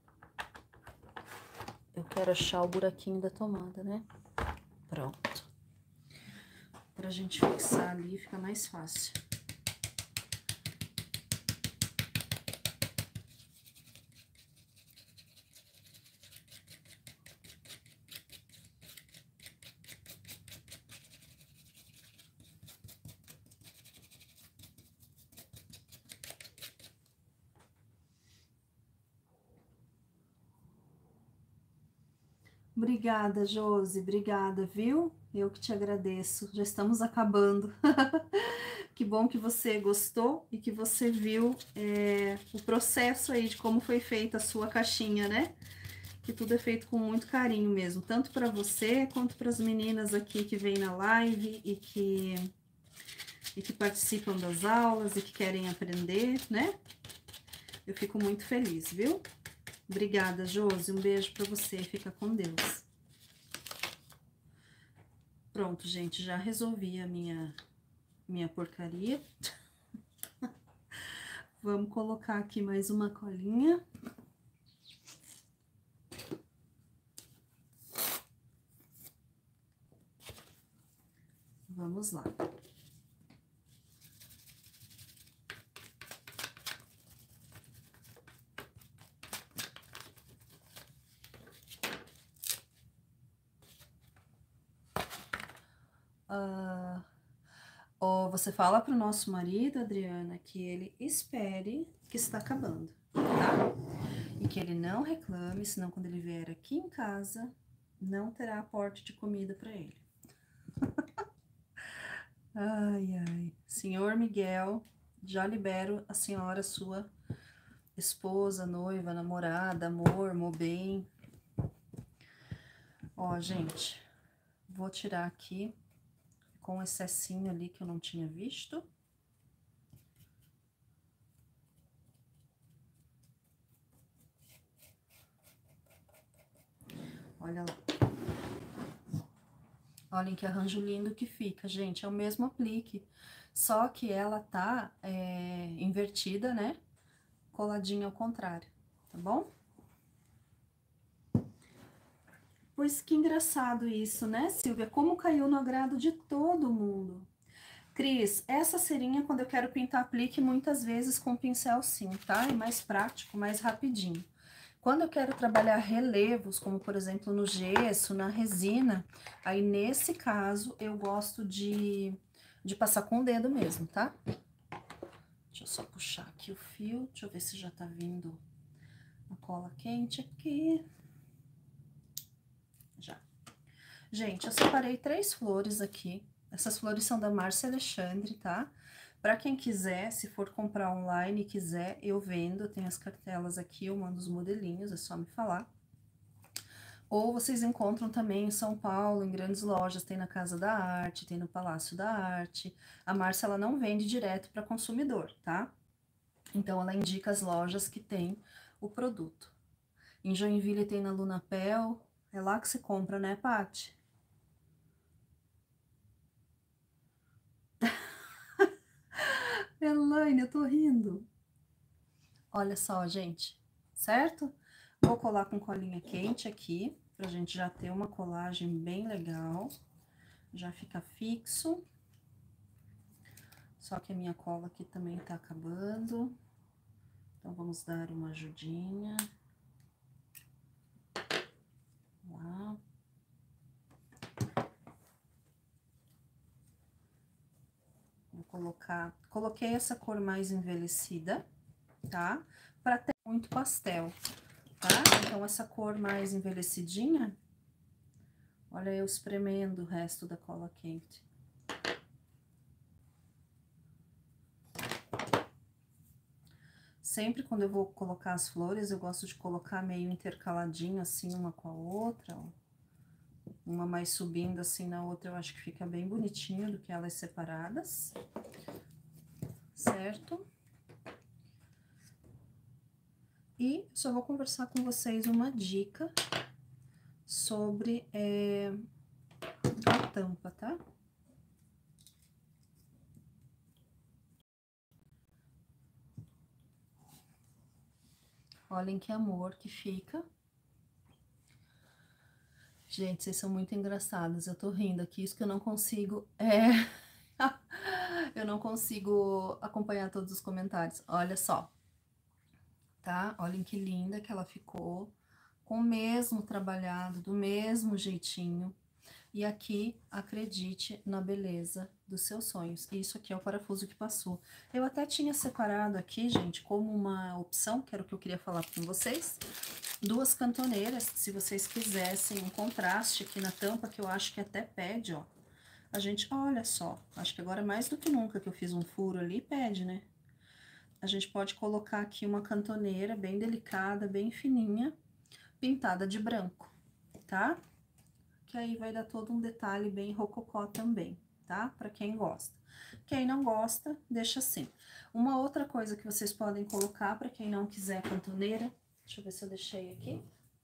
Eu quero achar o buraquinho da tomada, né? Pronto. Pra gente fixar ali, fica mais fácil. Obrigada, Josi, obrigada, viu? Eu que te agradeço, já estamos acabando. Que bom que você gostou e que você viu o processo aí de como foi feita a sua caixinha, né? Que tudo é feito com muito carinho mesmo, tanto para você quanto para as meninas aqui que vêm na live e que participam das aulas e que querem aprender, né? Eu fico muito feliz, viu? Obrigada, Josi. Um beijo pra você. Fica com Deus. Pronto, gente. Já resolvi a minha porcaria. Vamos colocar aqui mais uma colinha. Vamos lá. Você fala pro nosso marido, Adriana, que ele espere que está acabando, tá? E que ele não reclame, senão quando ele vier aqui em casa, não terá aporte de comida para ele. Ai, ai. Senhor Miguel, já libero a senhora, sua esposa, noiva, namorada, amor, meu bem. Ó, gente, vou tirar aqui com excessinho ali que eu não tinha visto. Olha lá. Olhem que arranjo lindo que fica, gente. É o mesmo aplique, só que ela tá invertida, né? Coladinha ao contrário, tá bom? Pois que engraçado isso, né, Silvia? Como caiu no agrado de todo mundo. Cris, essa cerinha, quando eu quero pintar aplique, muitas vezes com pincel sim, tá? É mais prático, mais rapidinho. Quando eu quero trabalhar relevos, como por exemplo no gesso, na resina, aí nesse caso eu gosto de passar com o dedo mesmo, tá? Deixa eu só puxar aqui o fio, deixa eu ver se já tá vindo a cola quente aqui. Já. Gente, eu separei 3 flores aqui. Essas flores são da Márcia Alexandre, tá? Pra quem quiser, se for comprar online e quiser, eu vendo. Eu tenho as cartelas aqui, eu mando os modelinhos, é só me falar. Ou vocês encontram também em São Paulo, em grandes lojas, tem na Casa da Arte, tem no Palácio da Arte. A Márcia, ela não vende direto para consumidor, tá? Então, ela indica as lojas que tem o produto. Em Joinville tem na Lunapel, é lá que se compra, né, Paty? Elaine, eu tô rindo. Olha só, gente, certo? Vou colar com colinha quente aqui, pra gente já ter uma colagem bem legal. Já fica fixo. Só que a minha cola aqui também tá acabando. Então, vamos dar uma ajudinha. Lá. Vou colocar... Coloquei essa cor mais envelhecida, tá? Pra ter muito pastel, tá? Então, essa cor mais envelhecidinha, olha eu espremendo o resto da cola quente. Sempre quando eu vou colocar as flores, eu gosto de colocar meio intercaladinho, assim, uma com a outra, ó. Uma mais subindo assim na outra, eu acho que fica bem bonitinho do que elas separadas, certo? E só vou conversar com vocês uma dica sobre a tampa, tá? Olhem que amor que fica. Gente, vocês são muito engraçadas, eu tô rindo aqui, isso que eu não consigo, eu não consigo acompanhar todos os comentários. Olha só, tá? Olhem que linda que ela ficou, com o mesmo trabalhado, do mesmo jeitinho. E aqui, acredite na beleza dos seus sonhos. Isso aqui é o parafuso que passou. Eu até tinha separado aqui, gente, como uma opção, que era o que eu queria falar com vocês, 2 cantoneiras, se vocês quisessem um contraste aqui na tampa, que eu acho que até pede, ó. A gente, olha só, acho que agora mais do que nunca que eu fiz um furo ali, pede, né? A gente pode colocar aqui uma cantoneira bem delicada, bem fininha, pintada de branco, tá? Que aí vai dar todo um detalhe bem rococó também, tá? Pra quem gosta. Quem não gosta, deixa assim. Uma outra coisa que vocês podem colocar, pra quem não quiser cantoneira, deixa eu ver se eu deixei aqui.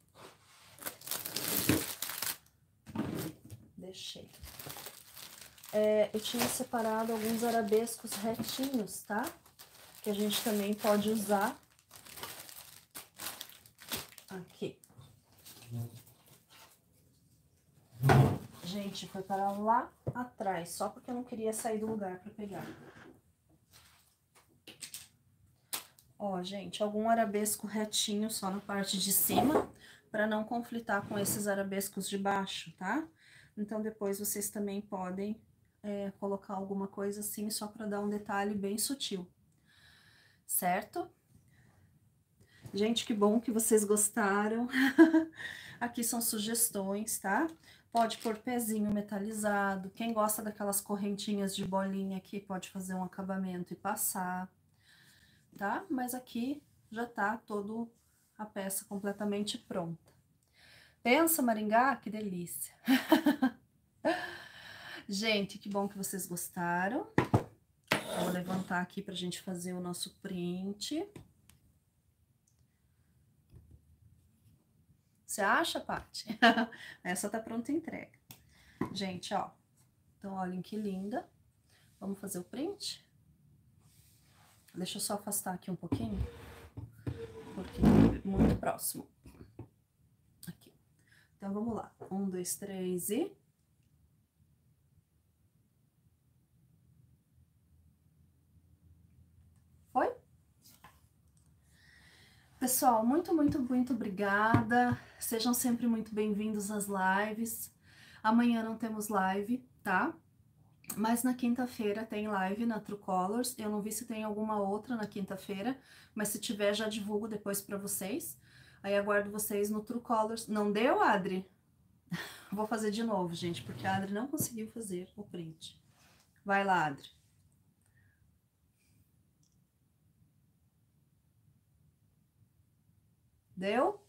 Deixei. Eu tinha separado alguns arabescos retinhos, tá? Que a gente também pode usar aqui. Gente, foi para lá atrás, só porque eu não queria sair do lugar para pegar. Ó, gente, algum arabesco retinho só na parte de cima, para não conflitar com esses arabescos de baixo, tá? Então, depois vocês também podem colocar alguma coisa assim, só para dar um detalhe bem sutil, certo? Gente, que bom que vocês gostaram. Aqui são sugestões, tá? Pode pôr pezinho metalizado. Quem gosta daquelas correntinhas de bolinha aqui, pode fazer um acabamento e passar, tá? Mas aqui já tá todo a peça completamente pronta. Pensa, Maringá? Que delícia! Gente, que bom que vocês gostaram. Vou levantar aqui pra gente fazer o nosso print. Você acha, Paty? Essa tá pronta entrega. Gente, ó. Então, olhem que linda. Vamos fazer o print? Deixa eu só afastar aqui um pouquinho, porque é muito próximo. Aqui. Então, vamos lá. 1, 2, 3 e... Foi? Pessoal, muito, muito, muito obrigada. Sejam sempre muito bem-vindos às lives. Amanhã não temos live, tá? Mas na quinta-feira tem live na True Colors. Eu não vi se tem alguma outra na quinta-feira, mas se tiver já divulgo depois pra vocês. Aí aguardo vocês no True Colors. Não deu, Adri? Vou fazer de novo, gente, porque a Adri não conseguiu fazer o print. Vai lá, Adri. Deu?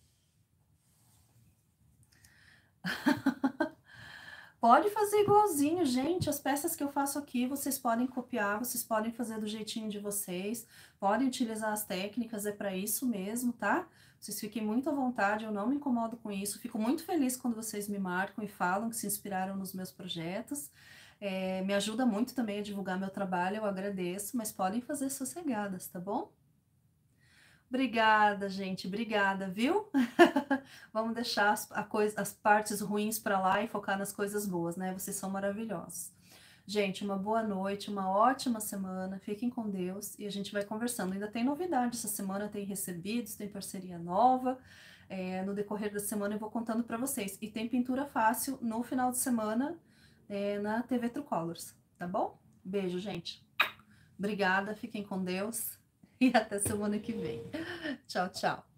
Pode fazer igualzinho, gente. As peças que eu faço aqui, vocês podem copiar, vocês podem fazer do jeitinho de vocês, podem utilizar as técnicas, é para isso mesmo, tá? Vocês fiquem muito à vontade, eu não me incomodo com isso. Fico muito feliz quando vocês me marcam e falam que se inspiraram nos meus projetos. Me ajuda muito também a divulgar meu trabalho, eu agradeço, mas podem fazer sossegadas, tá bom? Obrigada, gente, obrigada, viu? Vamos deixar as partes ruins para lá e focar nas coisas boas, né? Vocês são maravilhosos. Gente, uma boa noite, uma ótima semana, fiquem com Deus e a gente vai conversando. Ainda tem novidade essa semana, tem recebidos, tem parceria nova. No decorrer da semana eu vou contando para vocês. E tem pintura fácil no final de semana na TV True Colors, tá bom? Beijo, gente. Obrigada, fiquem com Deus e até semana que vem. Tchau, tchau.